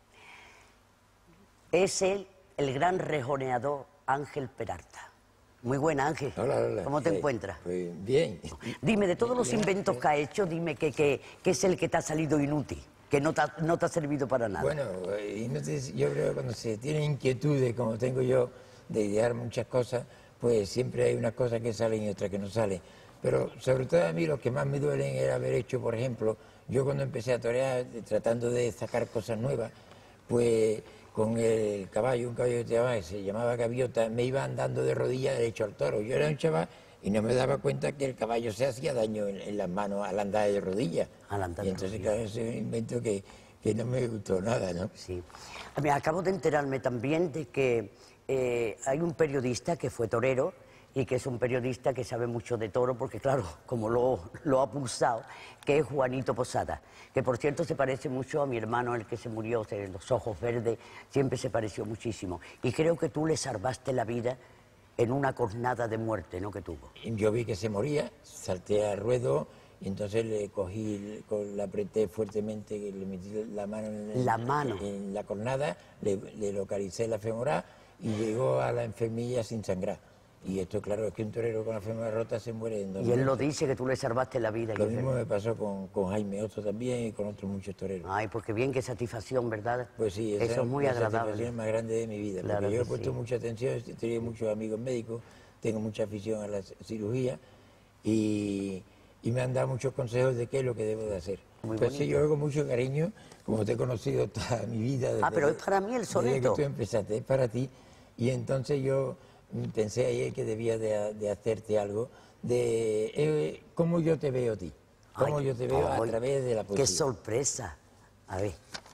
Es él, el gran rejoneador Ángel Peralta. Muy buena, Ángel. Hola, hola. ¿Cómo te Sí, encuentras? Pues bien. Dime, de todos los inventos que ha hecho, dime que, que, que es el que te ha salido inútil, que no te ha, no te ha servido para nada. Bueno, y no te- yo creo que cuando se tiene inquietudes, como tengo yo, de idear muchas cosas, pues siempre hay unas cosas que salen y otras que no salen. Pero sobre todo a mí lo que más me duelen era haber hecho, por ejemplo, yo cuando empecé a torear, eh, tratando de sacar cosas nuevas, pues con el caballo, un caballo que se llamaba, que se llamaba Gaviota, me iba andando de rodillas derecho al toro. Yo era un chaval y no me daba cuenta que el caballo se hacía daño en, en las manos al andar de rodillas. Al andar y de entonces, rodillas. claro, ese es un invento que, que no me gustó nada, ¿no? Sí. Me acabo de enterarme también de que eh, hay un periodista que fue torero y que es un periodista que sabe mucho de toro, porque claro, como lo, lo ha pulsado, que es Juanito Posada, que por cierto se parece mucho a mi hermano, el que se murió, de los ojos verdes, siempre se pareció muchísimo. Y creo que tú le salvaste la vida en una cornada de muerte, ¿no?, que tuvo. Yo vi que se moría, salté al ruedo y entonces le cogí, con- la apreté fuertemente, le metí la mano en, el- La mano. en la cornada, le, le localicé la femoral y llegó a la enfermilla sin sangrar. Y esto, claro, es que un torero con la femoral rota se muere en dos Y él lo minutos. dice, que tú le salvaste la vida. Lo que- mismo me pasó con, con Jaime Otto también y con otros muchos toreros. Ay, porque bien, qué satisfacción, ¿verdad? Pues sí, esa Eso es muy la agradable. satisfacción más grande de mi vida, Claro porque yo he que puesto sí. mucha atención, he tenido muchos amigos médicos, tengo mucha afición a la cirugía y, y me han dado muchos consejos de qué es lo que debo de hacer. Muy Pues sí, bonito. yo hago mucho cariño, como te he conocido toda mi vida. Desde Ah, pero es para mí el desde soneto. que tú empezaste, es para ti. Y entonces yo mm, pensé ayer que debía de, de hacerte algo de eh, cómo yo te veo a ti, cómo Ay, yo te veo ay, a través de la poesía. Qué sorpresa. A ver.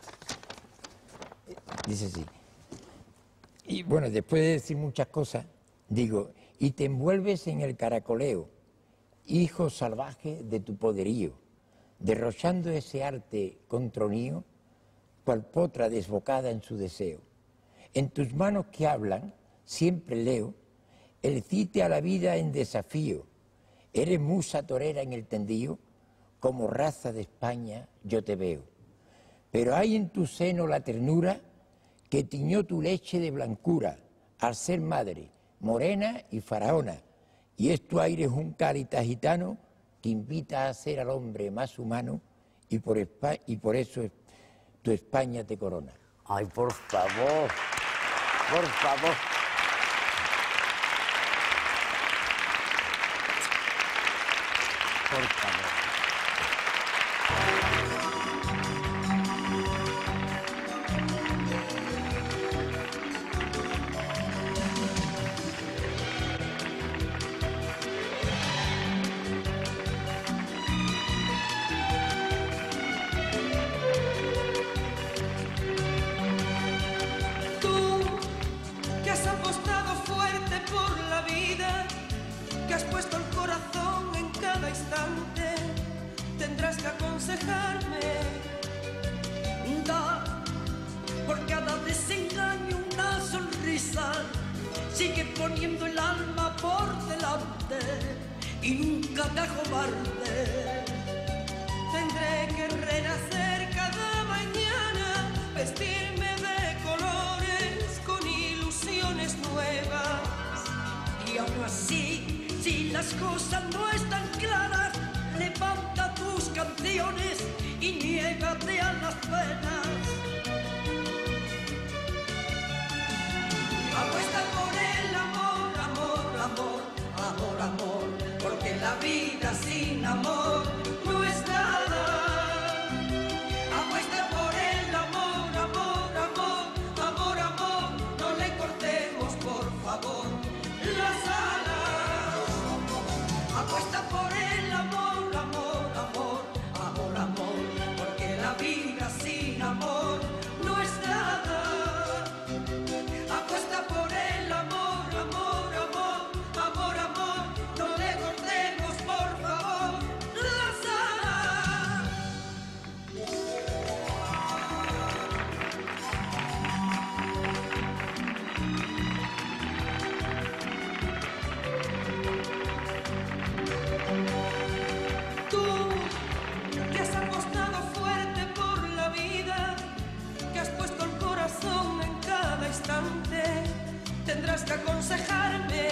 Dice así. Y bueno, después de decir muchas cosas, digo, y te envuelves en el caracoleo, hijo salvaje de tu poderío, derrochando ese arte con tronío, cual potra desbocada en su deseo. En tus manos que hablan, siempre leo, el cite a la vida en desafío. Eres musa torera en el tendío, como raza de España yo te veo. Pero hay en tu seno la ternura que tiñó tu leche de blancura, al ser madre, morena y faraona, y es tu aire un cáliz gitano que invita a ser al hombre más humano, y por, Espa- y por eso es- tu España te corona. Ay, por favor, por favor. Por favor. Tú, que has apostado fuerte por la vida, que has puesto el corazón en cada instante, tendrás que aconsejarme. Da por cada desengaño una sonrisa, sigue poniendo el alma por delante y nunca te acobarde. Tendré que renacer cada mañana, vestirme de colores con ilusiones nuevas. Y aún así, si las cosas no están claras, levanta tus canciones y niégate a las penas. Apuesta por el amor, amor, amor, amor, amor, porque la vida sin amor no es nada. Apuesta por el amor, amor, amor, amor, amor, no le cortemos por favor las alas. Apuesta por el amor, amor, amor, amor, amor, porque la vida sin amor no es nada. Apuesta por el amor, amor, amor, amor, amor, no le cortemos por favor las alas. Tú, que has apostado fuerte por la vida, que has puesto el corazón en cada instante, tendrás que aconsejarme.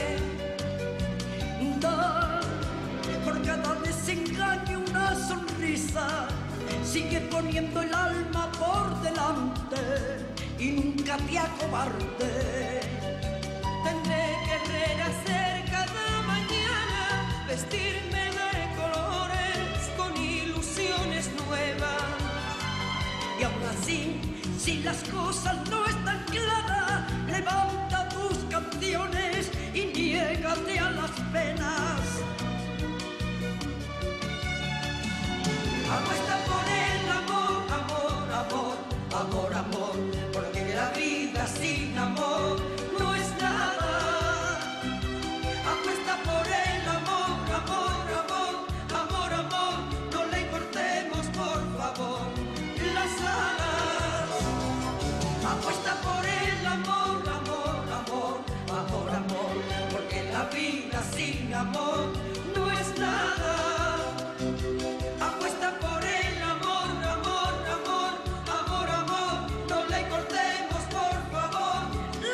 Da por cada desengaño una sonrisa, sigue poniendo el alma por delante y nunca te acobarde. Tendré que renacer cada mañana, vestirme de colores con ilusiones nuevas. Y aún así, si las cosas no están claras, levanta tus canciones y niégate a las penas. Apuesta por el amor, amor, amor, amor, amor, porque la vida sin amor no es nada. Apuesta por el amor, amor, amor, amor, amor, no le cortemos por favor las alas. Apuesta por el amor, amor, amor, amor, amor, porque la vida sin amor no es nada. Apuesta por el amor, amor, amor, amor, amor, no le cortemos por favor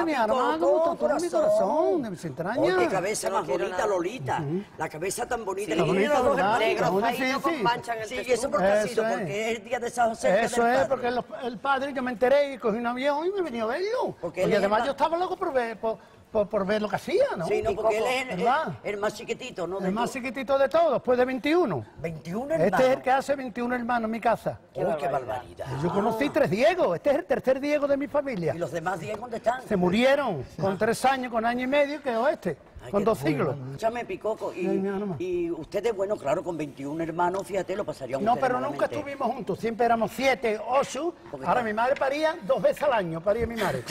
mi arma, como tú eres mi corazón, de mis entrañas. Oh, qué cabeza No más quiero bonita, nada. Lolita. La cabeza tan bonita. Sí, que tiene bonita, los dos ¿verdad? hermanos. Negro, Negro, sí, feíto, sí. con mancha en el Sí, texto. eso porque ha Eso sido, es. porque es el día de San José. Eso es, porque los- el padre, yo me enteré y cogí un avión y me venía a verlo. Porque Y él es además el yo más- estaba loco por ver, por, por, por ver lo que hacía, ¿no? Sí, no, porque él es el, ¿verdad? el- el más chiquitito, ¿no? De El más todos. chiquitito de todos, después de veintiuno. veintiún Este hermanos. es el que hace veintiún hermanos en mi casa. Uy, qué barbaridad. Yo conocí tres Diegos, este es el tercer Diego de mi familia. ¿Y los demás Diego dónde están? Se murieron con tres años, con año y medio, quedó este, Ay, con qué dos bueno. siglos. Escúchame, Picoco, y, Ay, mi alma. y ustedes, bueno, claro, con veintiún hermanos, fíjate, lo pasarían No, ustedes pero nunca malamente. estuvimos juntos, siempre éramos siete, ocho. Porque Ahora está- mi madre paría dos veces al año, paría mi madre.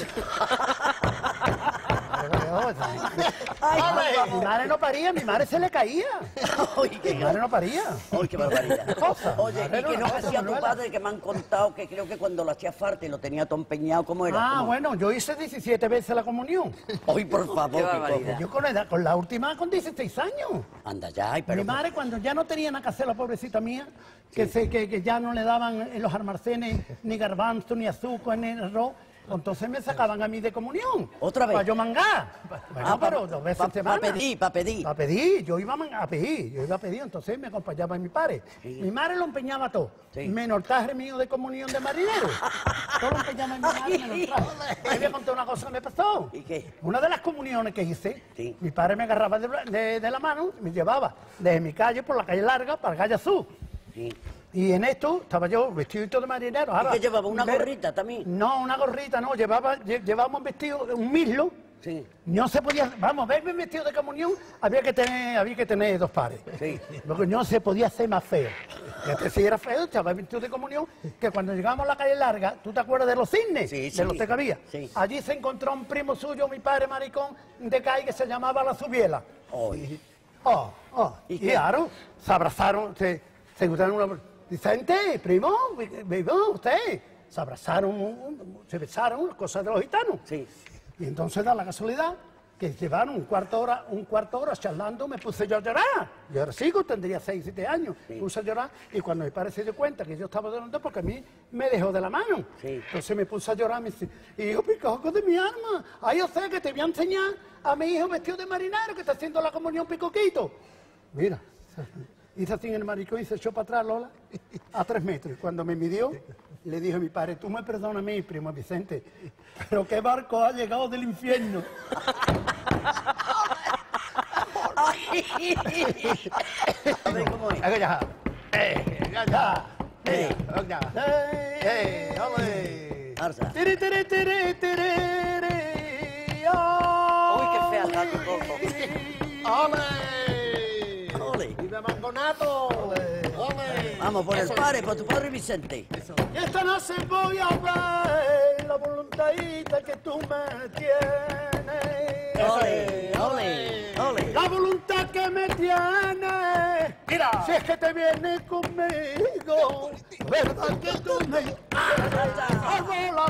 Ay, mi madre no paría, mi madre se le caía. Ay, qué, Mi madre no paría. ay, qué barbaridad. Cosa. Oye, Madre y que no cosa, hacía tu Manuela. padre, que me han contado que creo que cuando lo hacía falta y lo tenía todo empeñado, ¿cómo era? Ah, ¿Cómo? bueno, yo hice diecisiete veces la comunión. Ay, por favor, Qué Picoco. barbaridad. Yo con la, edad- con la última con dieciséis años. Anda ya, ay, pero... Mi madre cuando ya no tenía nada que hacer, la pobrecita mía, que, se, que, que ya no le daban en los almacenes ni garbanzo, ni azúcar, ni arroz, entonces me sacaban a mí de comunión. ¿Otra vez? Para yo mangar. Bueno, Ah, pa- pero dos veces pa- en semana. pa pedir, pa pedir. Para pedir, yo iba a, man- a pedir, yo iba a pedir, entonces me acompañaba mi padre. Mi madre lo empeñaba todo, Sí. menos el traje mío de comunión de marinero. Todo lo empeñaba mi madre, menos el traje. Te voy a contar una cosa que me pasó. ¿Y qué? Una de las comuniones que hice, Sí. mi padre me agarraba de, de- de la mano, me llevaba desde mi calle por la calle larga para la calle azul. Sí. Y en esto estaba yo vestidito de marinero. Ahora, qué llevaba, una ver- gorrita también? No, una gorrita no, llevaba, lle- llevábamos un vestido, un mislo. Sí. No se podía, vamos, verme vestido de comunión, había que tener, había que tener dos pares. Sí. Porque no se podía hacer más feo. Y antes si era feo, estaba vestido de comunión, que cuando llegamos a la calle larga, ¿tú te acuerdas de los cisnes? Sí, sí. De los que había. Sí. Allí se encontró un primo suyo, mi padre maricón, de calle que se llamaba La Subiela. Ay. Oh, oh. ¿Y Y, qué? claro, se abrazaron, se, se gustaron una... Vicente, primo, vivo, usted. Se abrazaron, un- un- se besaron, cosas de los gitanos. Sí. Y entonces da la casualidad que llevaron un cuarto hora, un cuarto hora charlando, me puse yo a llorar. Yo ahora sigo, tendría seis, siete años. Me puse a llorar y cuando mi padre se dio cuenta que yo estaba llorando, porque a mí me dejó de la mano. Sí. Entonces me puse a llorar, me dice, hijo Picoco de mi alma, ay, yo sé que te voy a enseñar a mi hijo vestido de marinero que está haciendo la comunión Picoquito. Mira, hice así en el maricón y se echó para atrás, Lola, a tres metros. Y cuando me midió, le dije a mi padre, tú me perdonas a mí, primo Vicente, pero qué barco ha llegado del infierno. A ver cómo es. Haga ya. Eh, ya, ya. Eh, ya. Eh, eh, ole. Arza. Tiri, tiri, tiri, tiri, Uy, qué fea está tu coco. ¡Ole! Ole. ¡Viva Mangonato! ¡Ole! Vamos, por el padre, por tu padre Vicente. Esta noche voy a ver la voluntadita que tú me tienes. Ole, ole, ole. La voluntad que me tienes. Mira. Si es que te vienes conmigo, verdad que tú me. ¡Arbola,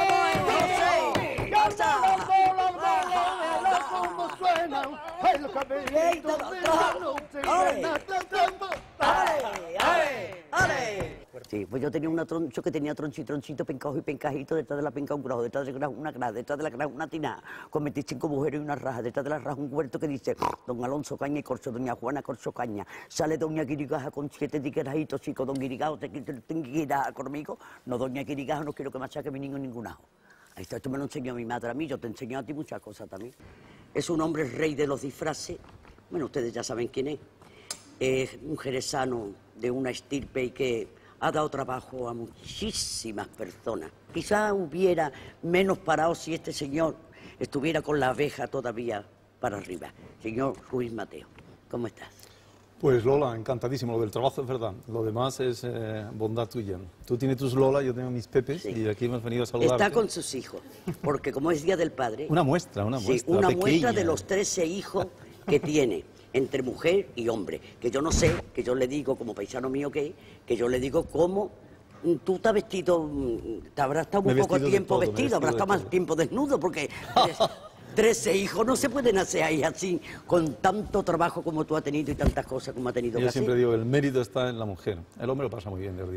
cómo suena el cabellito de la noche. ¡Ale, ale, ale! Sí, pues yo tenía una troncho que tenía tronchito, tronchito, pencajo y pencajito, detrás de la penca un grajo, detrás de la grajo una grada, detrás de la grada una tina, con veinticinco mujeres y una raja, detrás de la raja un huerto que dice, don Alonso Caña y Corcho, doña Juana Corcho Caña, sale doña Quirigaja con siete tiquerajitos, chico, don Quirigajo, te quirigaja conmigo, no, doña Quirigaja, no quiero que machaque mi niño ningún ajo. Ahí está, esto me lo enseñó mi madre a mí, yo te enseño a ti muchas cosas también. Es un hombre rey de los disfraces, bueno, ustedes ya saben quién es, es un jerezano de una estirpe y que ha dado trabajo a muchísimas personas. Quizá hubiera menos parado si este señor estuviera con la abeja todavía para arriba. Señor Ruiz Mateo, ¿cómo estás? Pues Lola, encantadísimo. Lo del trabajo es verdad. Lo demás es eh, bondad tuya. Tú tienes tus Lola, yo tengo mis Pepes Sí. y aquí hemos venido a saludarte. Está con sus hijos, porque como es Día del Padre... Una muestra, una sí, muestra una pequeña. muestra de los trece hijos que tiene, entre mujer y hombre. Que yo no sé, que yo le digo, como paisano mío que es, que yo le digo cómo... mm, Tú te has vestido, mm, te habrás estado Me he un poco vestido de tiempo todo, me he vestido, vestido habrás de estado más todo. tiempo desnudo, porque tres- trece hijos no se pueden hacer ahí así, con tanto trabajo como tú has tenido y tantas cosas como ha tenido que Yo hacer. siempre digo, el mérito está en la mujer. El hombre lo pasa muy bien de ordinario.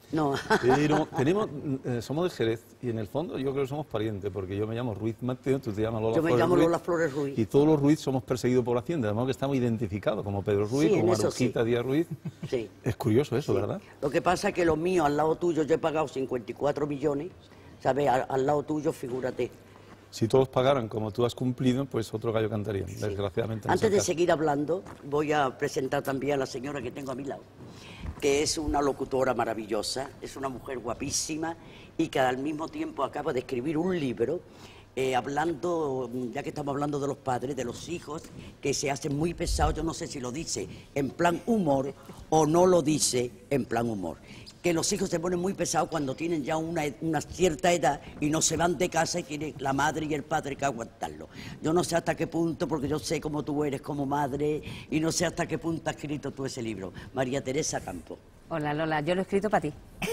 No. Pero tenemos, eh, somos de Jerez y en el fondo yo creo que somos parientes, porque yo me llamo Ruiz Mateo, tú te llamas Lola Yo me Flores llamo Ruiz, Lola Flores Ruiz. y todos los Ruiz somos perseguidos por Hacienda, de modo que estamos identificados como Pedro Ruiz, Sí, en como eso Marujita sí. Díaz Ruiz. Sí. Es curioso eso, Sí. ¿verdad? Lo que pasa es que lo mío, al lado tuyo, yo he pagado cincuenta y cuatro millones, ¿sabes? Al, al lado tuyo, figúrate. Si todos pagaran como tú has cumplido, pues otro gallo cantaría, desgraciadamente. no es Antes el de caso. seguir hablando, voy a presentar también a la señora que tengo a mi lado, que es una locutora maravillosa, es una mujer guapísima y que al mismo tiempo acaba de escribir un libro eh, hablando, ya que estamos hablando de los padres, de los hijos, que se hacen muy pesados, yo no sé si lo dice en plan humor o no lo dice en plan humor. Que los hijos se ponen muy pesados cuando tienen ya una, una cierta edad y no se van de casa y tiene la madre y el padre que aguantarlo. Yo no sé hasta qué punto, porque yo sé cómo tú eres como madre y no sé hasta qué punto has escrito tú ese libro. María Teresa Campo. Hola Lola, yo lo he escrito para ti.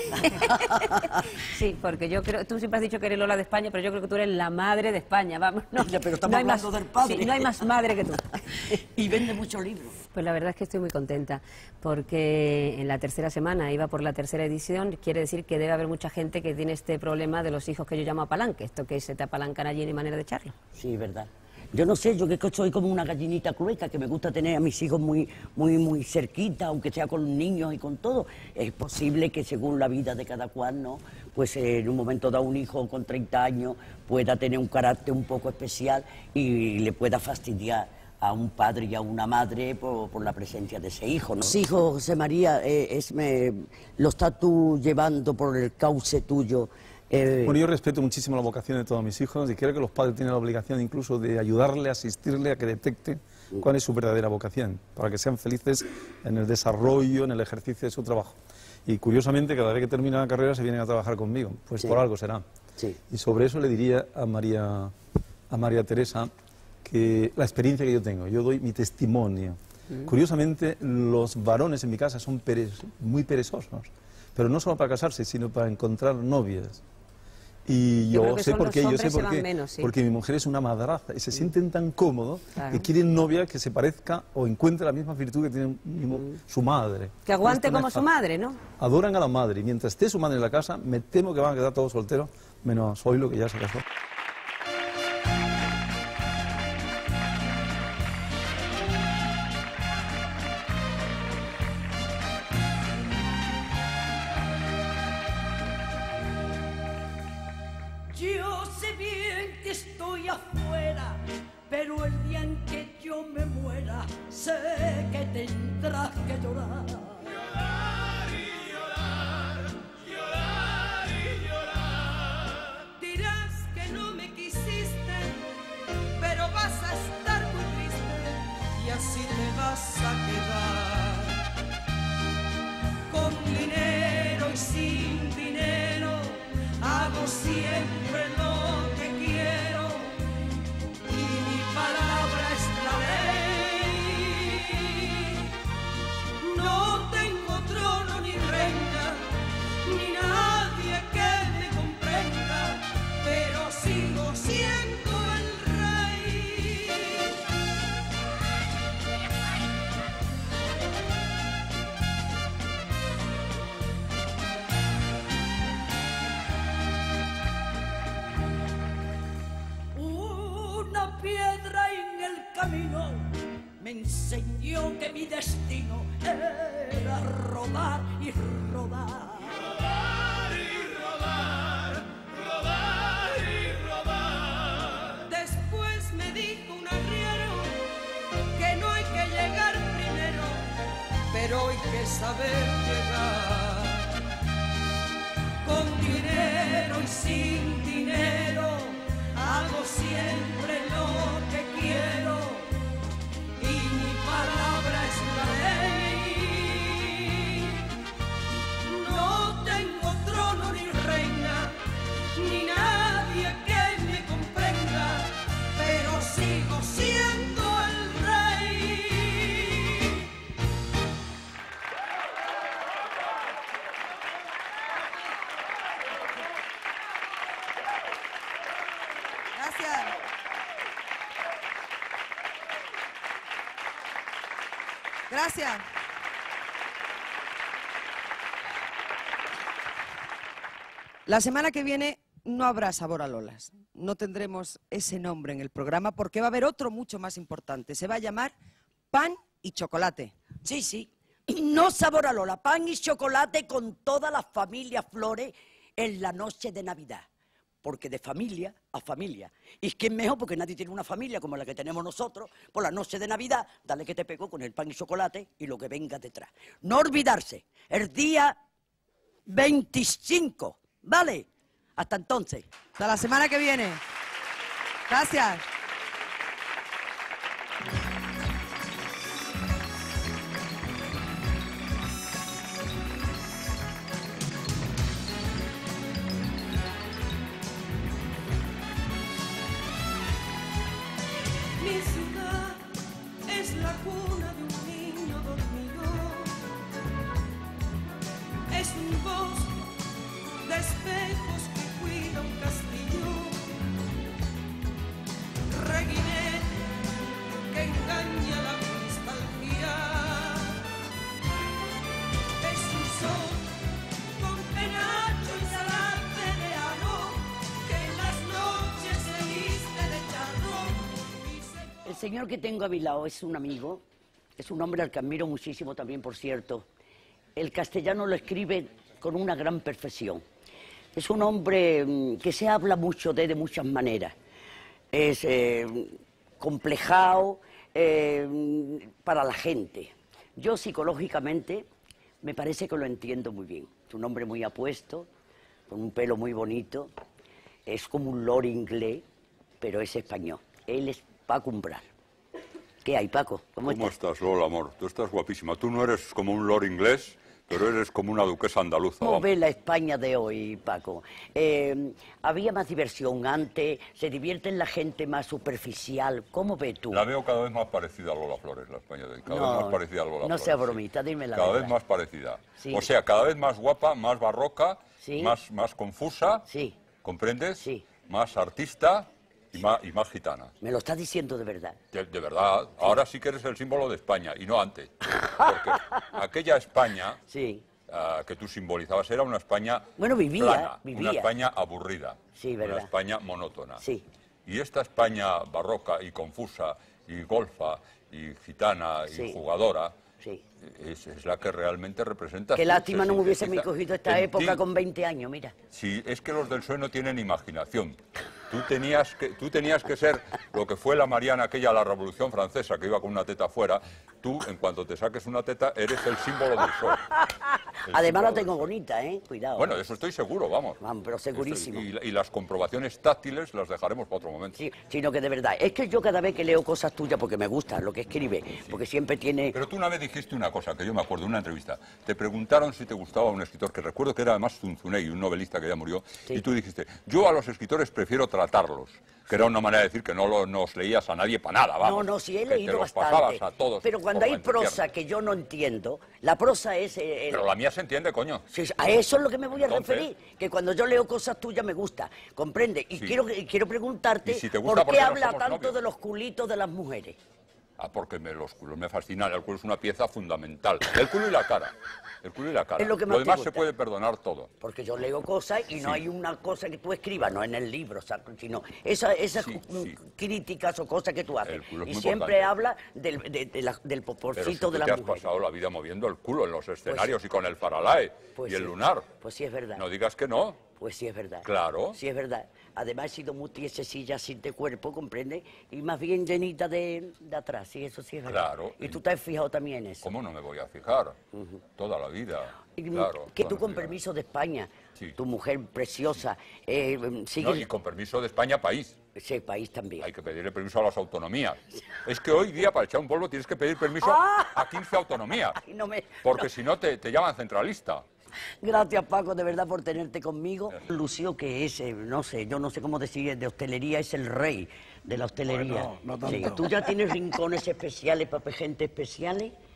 Sí, porque yo creo, tú siempre has dicho que eres Lola de España, pero yo creo que tú eres la madre de España, vamos. No, Ya, pero estamos no hay hablando más, del padre. sí, no hay más madre que tú. Y vende muchos libros. Pues la verdad es que estoy muy contenta, porque en la tercera semana iba por la tercera edición, quiere decir que debe haber mucha gente que tiene este problema de los hijos que yo llamo apalanque, esto que se te apalancan allí, no hay manera de echarlo. Sí, verdad. Yo no sé, yo que soy como una gallinita clueca, que me gusta tener a mis hijos muy, muy, muy cerquita, aunque sea con niños y con todo. Es posible que según la vida de cada cual, ¿no? Pues eh, en un momento dado un hijo con treinta años pueda tener un carácter un poco especial y le pueda fastidiar a un padre y a una madre por, por la presencia de ese hijo, ¿no? Sí, hijo, José María, eh, es, me, lo estás tú llevando por el cauce tuyo. Eh, Bueno, yo respeto muchísimo la vocación de todos mis hijos y creo que los padres tienen la obligación incluso de ayudarle, asistirle a que detecte cuál es su verdadera vocación, para que sean felices en el desarrollo, en el ejercicio de su trabajo. Y curiosamente, cada vez que termina la carrera se vienen a trabajar conmigo, pues Sí. por algo será. Sí. Y sobre eso le diría a María, a María Teresa que la experiencia que yo tengo, yo doy mi testimonio. Mm. Curiosamente, los varones en mi casa son perez- muy perezosos, pero no solo para casarse, sino para encontrar novias. Y Yo yo, creo que sé son por los qué, yo hombres sé se por van qué, menos, sí. porque mi mujer es una madraza y se sienten tan cómodos Claro. que quieren novia que se parezca o encuentre la misma virtud que tiene mi mo- su madre. Que aguante Esto no como es su fácil. madre, ¿no? Adoran a la madre y mientras esté su madre en la casa, me temo que van a quedar todos solteros, menos Zoilo, que ya se casó. Yo sé bien que estoy afuera, pero el día en que yo me muera, sé que tendrás que llorar. Llorar y llorar, llorar y llorar. Dirás que no me quisiste, pero vas a estar muy triste y así te vas a quedar. Con dinero y sin dinero, hago siempre lo que quiero y mi palabra es la ley. No tengo trono ni reina, ni nadie que me comprenda, pero sigo siendo el rey. Una piedra en el camino me enseñó que mi destino era rodar y rodar. Rodar y rodar, rodar y rodar. Después me dijo un arriero que no hay que llegar primero, pero hay que saber llegar. Con dinero y sin dinero, hago siempre lo que quiero y mi palabra es la ley. No tengo trono ni reina, ni nadie que me comprenda, pero sigo siendo el rey. Gracias. Gracias. La semana que viene no habrá Sabor a Lolas. No tendremos ese nombre en el programa porque va a haber otro mucho más importante. Se va a llamar Pan y Chocolate. Sí, sí. No Sabor a Lola, pan y chocolate con toda la familia Flores en la noche de Navidad. Porque de familia a familia. Y es que es mejor porque nadie tiene una familia como la que tenemos nosotros. Por la noche de Navidad, dale que te pego con el pan y chocolate y lo que venga detrás. No olvidarse, el día veinticinco, ¿vale? Hasta entonces. Hasta la semana que viene. Gracias. Mi ciudad es la cuna de un niño dormido. Es un bosque de espejos que cuida un castillo. Reguinete que engaña la nostalgia. Es un sol con penacho y salate de aro que en las noches se viste de charro. El señor que tengo a mi lado es un amigo, es un hombre al que admiro muchísimo también, por cierto. El castellano lo escribe con una gran perfección. Es un hombre mm, que se habla mucho de, de muchas maneras. Es eh, complejado eh, para la gente. Yo psicológicamente me parece que lo entiendo muy bien. Es un hombre muy apuesto, con un pelo muy bonito. Es como un lord inglés, pero es español. Él es Paco Umbral. ¿Qué hay, Paco? ¿Cómo, ¿Cómo estás? estás, Lola, amor? Tú estás guapísima. Tú no eres como un lord inglés, pero eres como una duquesa andaluza. ¿Cómo vamos. ves la España de hoy, Paco? Eh, había más diversión antes, se divierte la gente más superficial. ¿Cómo ves tú? La veo cada vez más parecida a Lola Flores, la España de hoy. Cada No, vez más parecida a Lola no Flores. sea bromita, dime la Cada verdad. vez más parecida. Sí. O sea, cada vez más guapa, más barroca, Sí. más, más confusa. Sí. ¿Comprendes? Sí. Más artista y más, y más gitana. Me lo estás diciendo de verdad. De, de verdad, ahora sí que eres el símbolo de España y no antes. Porque aquella España sí. uh, que tú simbolizabas era una España Bueno, vivía, plana, vivía. una España aburrida, Sí, verdad. una España monótona. Sí. Y esta España barroca y confusa y golfa y gitana Sí. y jugadora Sí. es, es la que realmente representa. Qué se- lástima se no me hubiese sintetiza cogido esta en época ti. con veinte años, mira. Sí, es que los del P S O E no tienen imaginación. Tú tenías, que, tú tenías que ser lo que fue la Mariana aquella, la Revolución Francesa, que iba con una teta afuera. Tú, en cuanto te saques una teta, eres el símbolo del P S O E. El Además la símbolo tengo bonita, ¿eh? Cuidado. Bueno, de eso estoy seguro, vamos. Vamos, pero segurísimo. Y, y las comprobaciones táctiles las dejaremos para otro momento. Sí, sino que de verdad, es que yo cada vez que leo cosas tuyas, porque me gusta lo que escribe, porque siempre tiene... Pero tú una vez dijiste una cosa, que yo me acuerdo, en una entrevista. Te preguntaron si te gustaba un escritor, que recuerdo que era además Zunzunegui, un novelista que ya murió, y tú dijiste, yo a los escritores prefiero tratarlos, que era una manera de decir que no lo- no os leías a nadie para nada, vamos. No, no, sí he que te leído los bastante. pasabas a todos. Pero cuando por hay la entrepierna. prosa que yo no entiendo, la prosa es... eh, el- Pero la mía se entiende, coño. Sí, a eso es lo que me voy a Entonces- referir, que cuando yo leo cosas tuyas me gusta, ¿comprende? Y Sí. quiero, y quiero preguntarte Y si te por gusta, ¿por qué qué no habla somos tanto novios? de los culitos de las mujeres. Ah, porque me, los culos me fascinan. El culo es una pieza fundamental. El culo y la cara. El culo y la cara. Es lo que más te demás gusta. se puede perdonar todo. Porque yo leo cosas y no Sí. hay una cosa que tú escribas, no en el libro, sa- sino esa- esas mm, críticas o cosas que tú haces. culo es Y muy siempre importante. habla del, de- de la- del Pero si poporcito tú de te la has mujer. pasado la vida moviendo el culo en los escenarios y con el faralae Pues y el sí. lunar. Pues sí es verdad. No digas que no. Pues sí es verdad. Claro. Sí es verdad. Además he sido muy tiesecilla sin de cuerpo, ¿comprende? Y más bien llenita de, de atrás, sí, eso sí es verdad. Claro. Y tú te has fijado también en eso. ¿Cómo no me voy a fijar? Toda la vida. Y, Claro. que toda tú la con vida. permiso de España, tu mujer preciosa, eh, sigue... No, y con permiso de España, país. Sí, país también. Hay que pedirle permiso a las autonomías. Es que hoy día para echar un polvo tienes que pedir permiso Ah. a quince autonomías. Ay, no me- Porque si no te, te llaman centralista. Gracias, Paco, de verdad, por tenerte conmigo. Lucio, que es, eh, no sé, yo no sé cómo decir, de hostelería, es el rey de la hostelería. Bueno, no Sí, tanto. ¿tú ya tienes rincones especiales para gente especiales?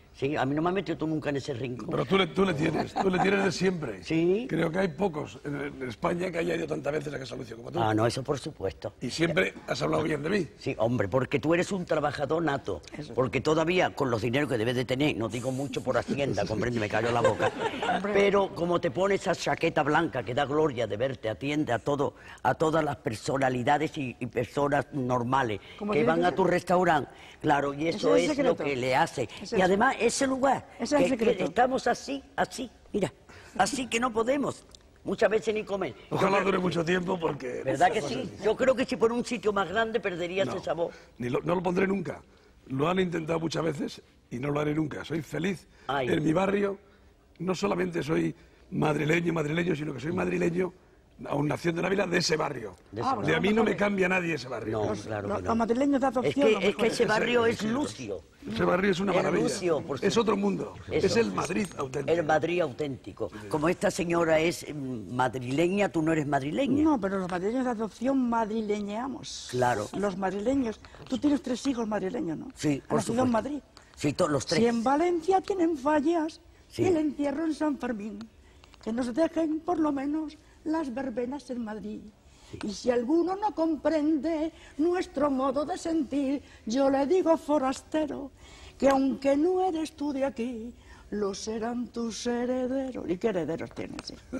Sí, a mí no me has metido tú nunca en ese rincón. Pero tú le, tú le tienes, tú le tienes de siempre. Sí. Creo que hay pocos en, en España que haya ido tantas veces a Casa Lucio como tú. Ah, no, eso por supuesto. Y siempre has hablado bien de mí. Sí, hombre, porque tú eres un trabajador nato. Porque todavía, con los dineros que debes de tener, no digo mucho por Hacienda, comprende, me callo la boca, pero como te pones esa chaqueta blanca que da gloria de verte, atiende a todo, a todas las personalidades y, y personas normales Como que tiene van que a ser. tu restaurante, claro, y eso Ese es el es lo secreto. que le hace. Ese Y es- además, ese lugar, Ese es el que- que secreto. estamos así, así, mira, así que no podemos muchas veces ni comer. Ojalá dure mucho tiempo porque... ¿Verdad que sí? Yo creo que si por un sitio más grande perdería No. ese sabor. Ni lo- no lo pondré nunca. Lo han intentado muchas veces y no lo haré nunca. Soy feliz Ay. en mi barrio. No solamente soy madrileño, madrileño, sino que soy madrileño, aún naciendo en Ávila, de ese barrio. De ese De, barrio. a mí no me cambia nadie ese barrio. No, claro Los, que los no. madrileños de adopción. Es que, los es que mejores. ese barrio es sí, lucio. Ese barrio es una Es maravilla. lucio, por es supuesto. otro mundo. Eso. Es el Madrid auténtico. El Madrid auténtico. Como esta señora es mm, madrileña, tú no eres madrileña. No, pero los madrileños de adopción madrileñamos. Claro. Los madrileños. Tú tienes tres hijos madrileños, ¿no? Sí, Han por nacido supuesto. en Madrid. Sí, todos los tres. Si en Valencia tienen fallas, Sí. el entierro en San Fermín. Que nos dejen por lo menos las verbenas en Madrid. Y si alguno no comprende nuestro modo de sentir, yo le digo, forastero, que aunque no eres tú de aquí, lo serán tus herederos. ¿Y qué herederos tienes? eh?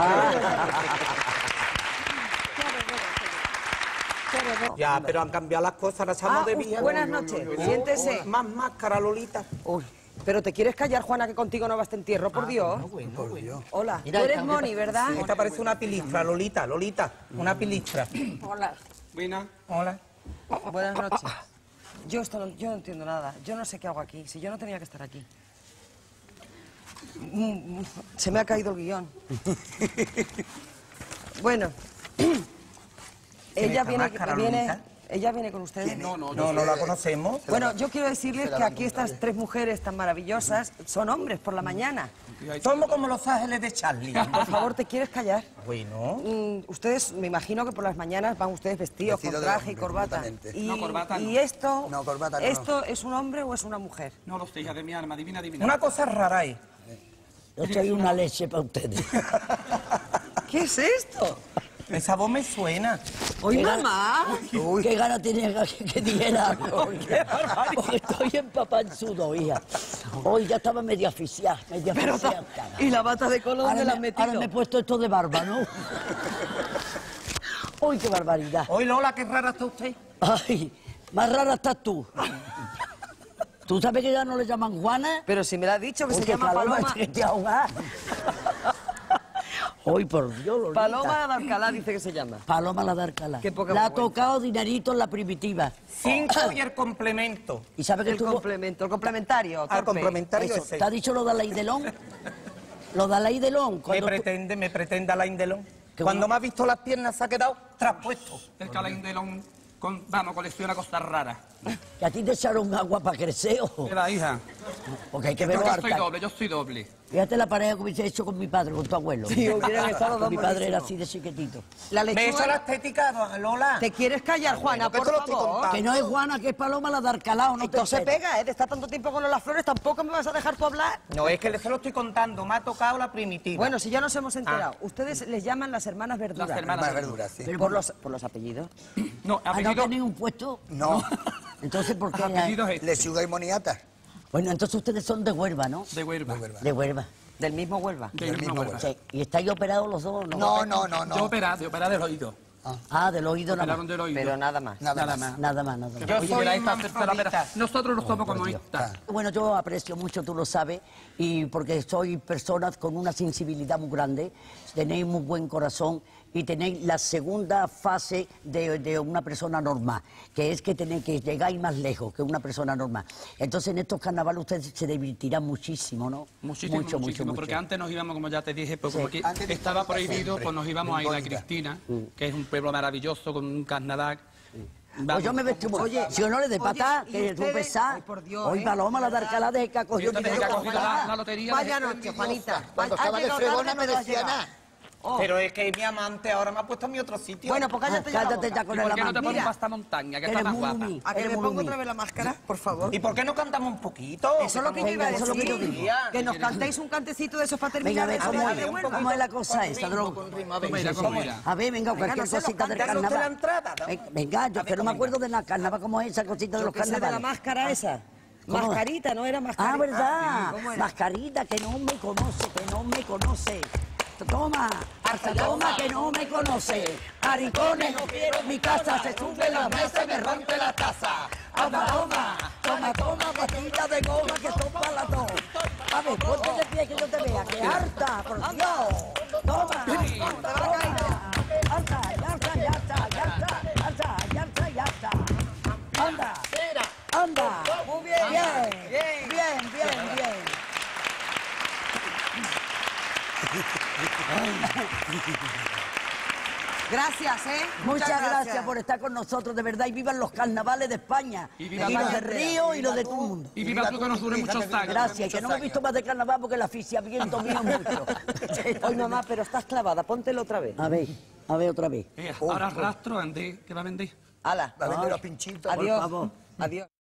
Ya, pero han cambiado las cosas, ahora estamos Ah, de uf, vía. buenas noches, siéntese. Oh, más máscara, Lolita. Pero te quieres callar, Juana, que contigo no va este entierro, por Dios. Hola, Mira, tú eres esta- Moni, ¿verdad? Esta parece una pilistra, Lolita, Lolita, una pilistra. Hola. Buena. Hola. Buenas noches. Yo, esto no, yo no entiendo nada. Yo no sé qué hago aquí. Si yo no tenía que estar aquí. Mm, mm, Se me ha caído el guión. Bueno. Ella esta viene, máscara, viene, Lolita? ella viene con ustedes. No, no, no, no la conocemos. Bueno, yo quiero decirles que aquí estas tres mujeres tan maravillosas son hombres por la mañana. Somos como los ángeles de Charlie. Por favor, ¿te quieres callar? Bueno. Mm, ustedes, me imagino que por las mañanas van ustedes vestidos Vestido con de traje y hombre, corbata. completamente. Y, No, corbata no. ¿Y esto? No, corbata no. ¿Esto es un hombre o es una mujer? No lo sé, hija de mi alma, adivina, adivina. Una cosa rara ahí. Yo soy una leche para ustedes. ¿Qué es esto? Esa voz me suena. ¡Oye, ¿Qué mamá! gana- Uy, qué gana tenía que, que dijera algo. Porque estoy empapanzudo, hija. Hoy ya estaba medio asfixiada, medio Pero asfixiada. ta- ¿y la bata de color Ahora dónde la has me- metido? Ahora me he puesto esto de barba, ¿no? ¡Uy, qué barbaridad! Hoy, Lola, qué rara está usted. Ay, más rara estás tú. ¿Tú sabes que ya no le llaman Juana? Pero si me lo has dicho, que se Porque llama Paloma. que te ahogas. Hoy, por Dios, Lolita. Paloma de Alcalá dice que se llama. Paloma la de Alcalá. Qué poca Le ha vergüenza. tocado dinerito en la primitiva. Cinco y el complemento. ¿Y sabe que El tuvo- complemento, el complementario. Al torpe. complementario Eso, ese. ¿te ha dicho lo de la Idelón? Lo de la Idelón. Me Cuando tú- pretende, me pretende Alain Delon. Qué Cuando bueno. me ha visto las piernas se ha quedado traspuesto. El Calaín de Lon, con, vamos, colecciona cosas raras. ¿Que a ti te echaron agua para crecer o...? Mira, hija, Porque hay que yo, verlo yo harta. soy doble, yo soy doble. Fíjate la pareja que hubiese hecho con mi padre, con tu abuelo. Sí, hubieran estado los dos Mi padre era buenísimos. así de chiquitito. La Me he hecho lechuga. la estética, Lola. ¿Te quieres callar, Juana, Bueno, que por te lo estoy favor? contando. Que no es Juana, que es Paloma la de Alcalá, ¿o no te No se enteras? pega, ¿eh? De estar tanto tiempo con las flores, tampoco me vas a dejar tú hablar. No, es que le se lo estoy contando. Me ha tocado la primitiva. Bueno, si ya nos hemos enterado, ustedes les llaman las hermanas verduras. Las hermanas Más verduras, sí. Pero por los, por los apellidos. No, ¿Ah, no apellido, tenéis un puesto? No, Entonces, ¿por qué? apellido es este, lechuga y moniata. Bueno, entonces ustedes son de Huelva, ¿no? de Huelva. De Huelva. Del mismo Huelva. Del mismo mismo Huelva. Sí. ¿Y estáis operados los dos o no? No, no, no, Yo no. operado, de operar del oído. Ah, del oído nada Operaron más. del oído. Pero nada más. Nada, Nada más. más. Nada más, nada más. Yo Oye, soy mira, esta una tercera manfrodita. operación. Nosotros nos somos como esta. Bueno, yo aprecio mucho, tú lo sabes, y porque sois personas con una sensibilidad muy grande, tenéis muy buen corazón y tenéis la segunda fase de, de una persona normal, que es que tenéis que llegáis más lejos que una persona normal. Entonces en estos carnavales ustedes se divertirán muchísimo, ¿no? Muchísimo, mucho, muchísimo, mucho, porque mucho. antes nos íbamos, como ya te dije, pues Sí. como aquí Antes de estaba Bonita prohibido, siempre, pues nos íbamos a Isla Bonita. Cristina, que es un pueblo maravilloso con un carnaval. Vamos. Pues yo me vestí muy... Oye, si honores de oye, patá, ¿y que tú ustedes? pesás. Ay, por Dios, Hoy ¿eh? Paloma la de Alcalá de que ha Y cogido entonces dinero que ha con cogido la, Juana. la lotería. Vaya de- noche, Juanita. Cuando Ha estaba de llegado fregona tarde, no pero ha decía llegado. nada. Oh. Pero es que mi amante ahora me ha puesto en mi otro sitio. Bueno, pues cállate ya la Cállate boca. ya con ¿Y el por qué no te amante. pones Mira, pasta montaña, que eres está más muy guapa? humilde. ¿A que Eres me muy pongo humilde. otra vez la máscara, por favor? ¿Y por qué no cantamos un poquito? Eso es lo que yo iba a Venga, eso es lo que yo decir. digo. Que nos cantéis un cantecito de esos para Venga, terminar. a ver, eso ¿cómo, de es, de Huelva. ¿cómo es la cosa esa, Drón? ¿Cómo era, cómo era? A ver, venga, Venga, cualquier no sé, los cosita del cantan usted la carnaval. entrada, ¿no? Venga, Venga, yo que no me acuerdo de la carnaval, ¿cómo es esa cosita de Yo los que sé de la carnavales? máscara esa. ¿Cómo? Mascarita, ¿no era mascarita? Ah, ¿verdad? ¿Cómo era? Mascarita, que no me conoce, que no me conoce. Toma, hasta toma que no me conoce. Aricones, no quiero en mi casa, se sube la mesa y me rompe la taza. Toma, toma, toma, toma, patita de goma que son para la tos. A ver, ponte de pie que yo te vea, que harta, por Dios. Toma, toma, harta, ya está, ya está, ya está, ya está, ya está, ya está. Anda, anda. Muy bien, Bien, bien. bien, bien, bien. Gracias, ¿eh? Muchas gracias por estar con nosotros, de verdad, y vivan los carnavales de España, Y y, viva los de tú. Río y los de todo el mundo. Y viva tú, que nos dure muchos años. Gracias, que no me he visto más de carnaval porque el asfixiamiento mío es mucho. Hoy, mamá, pero estás clavada, póntelo otra vez. A ver, a ver otra vez. Eh, ahora rastro, andé, que va a vender. Hala. Va a vender los pinchitos. Adiós. favor. Adiós.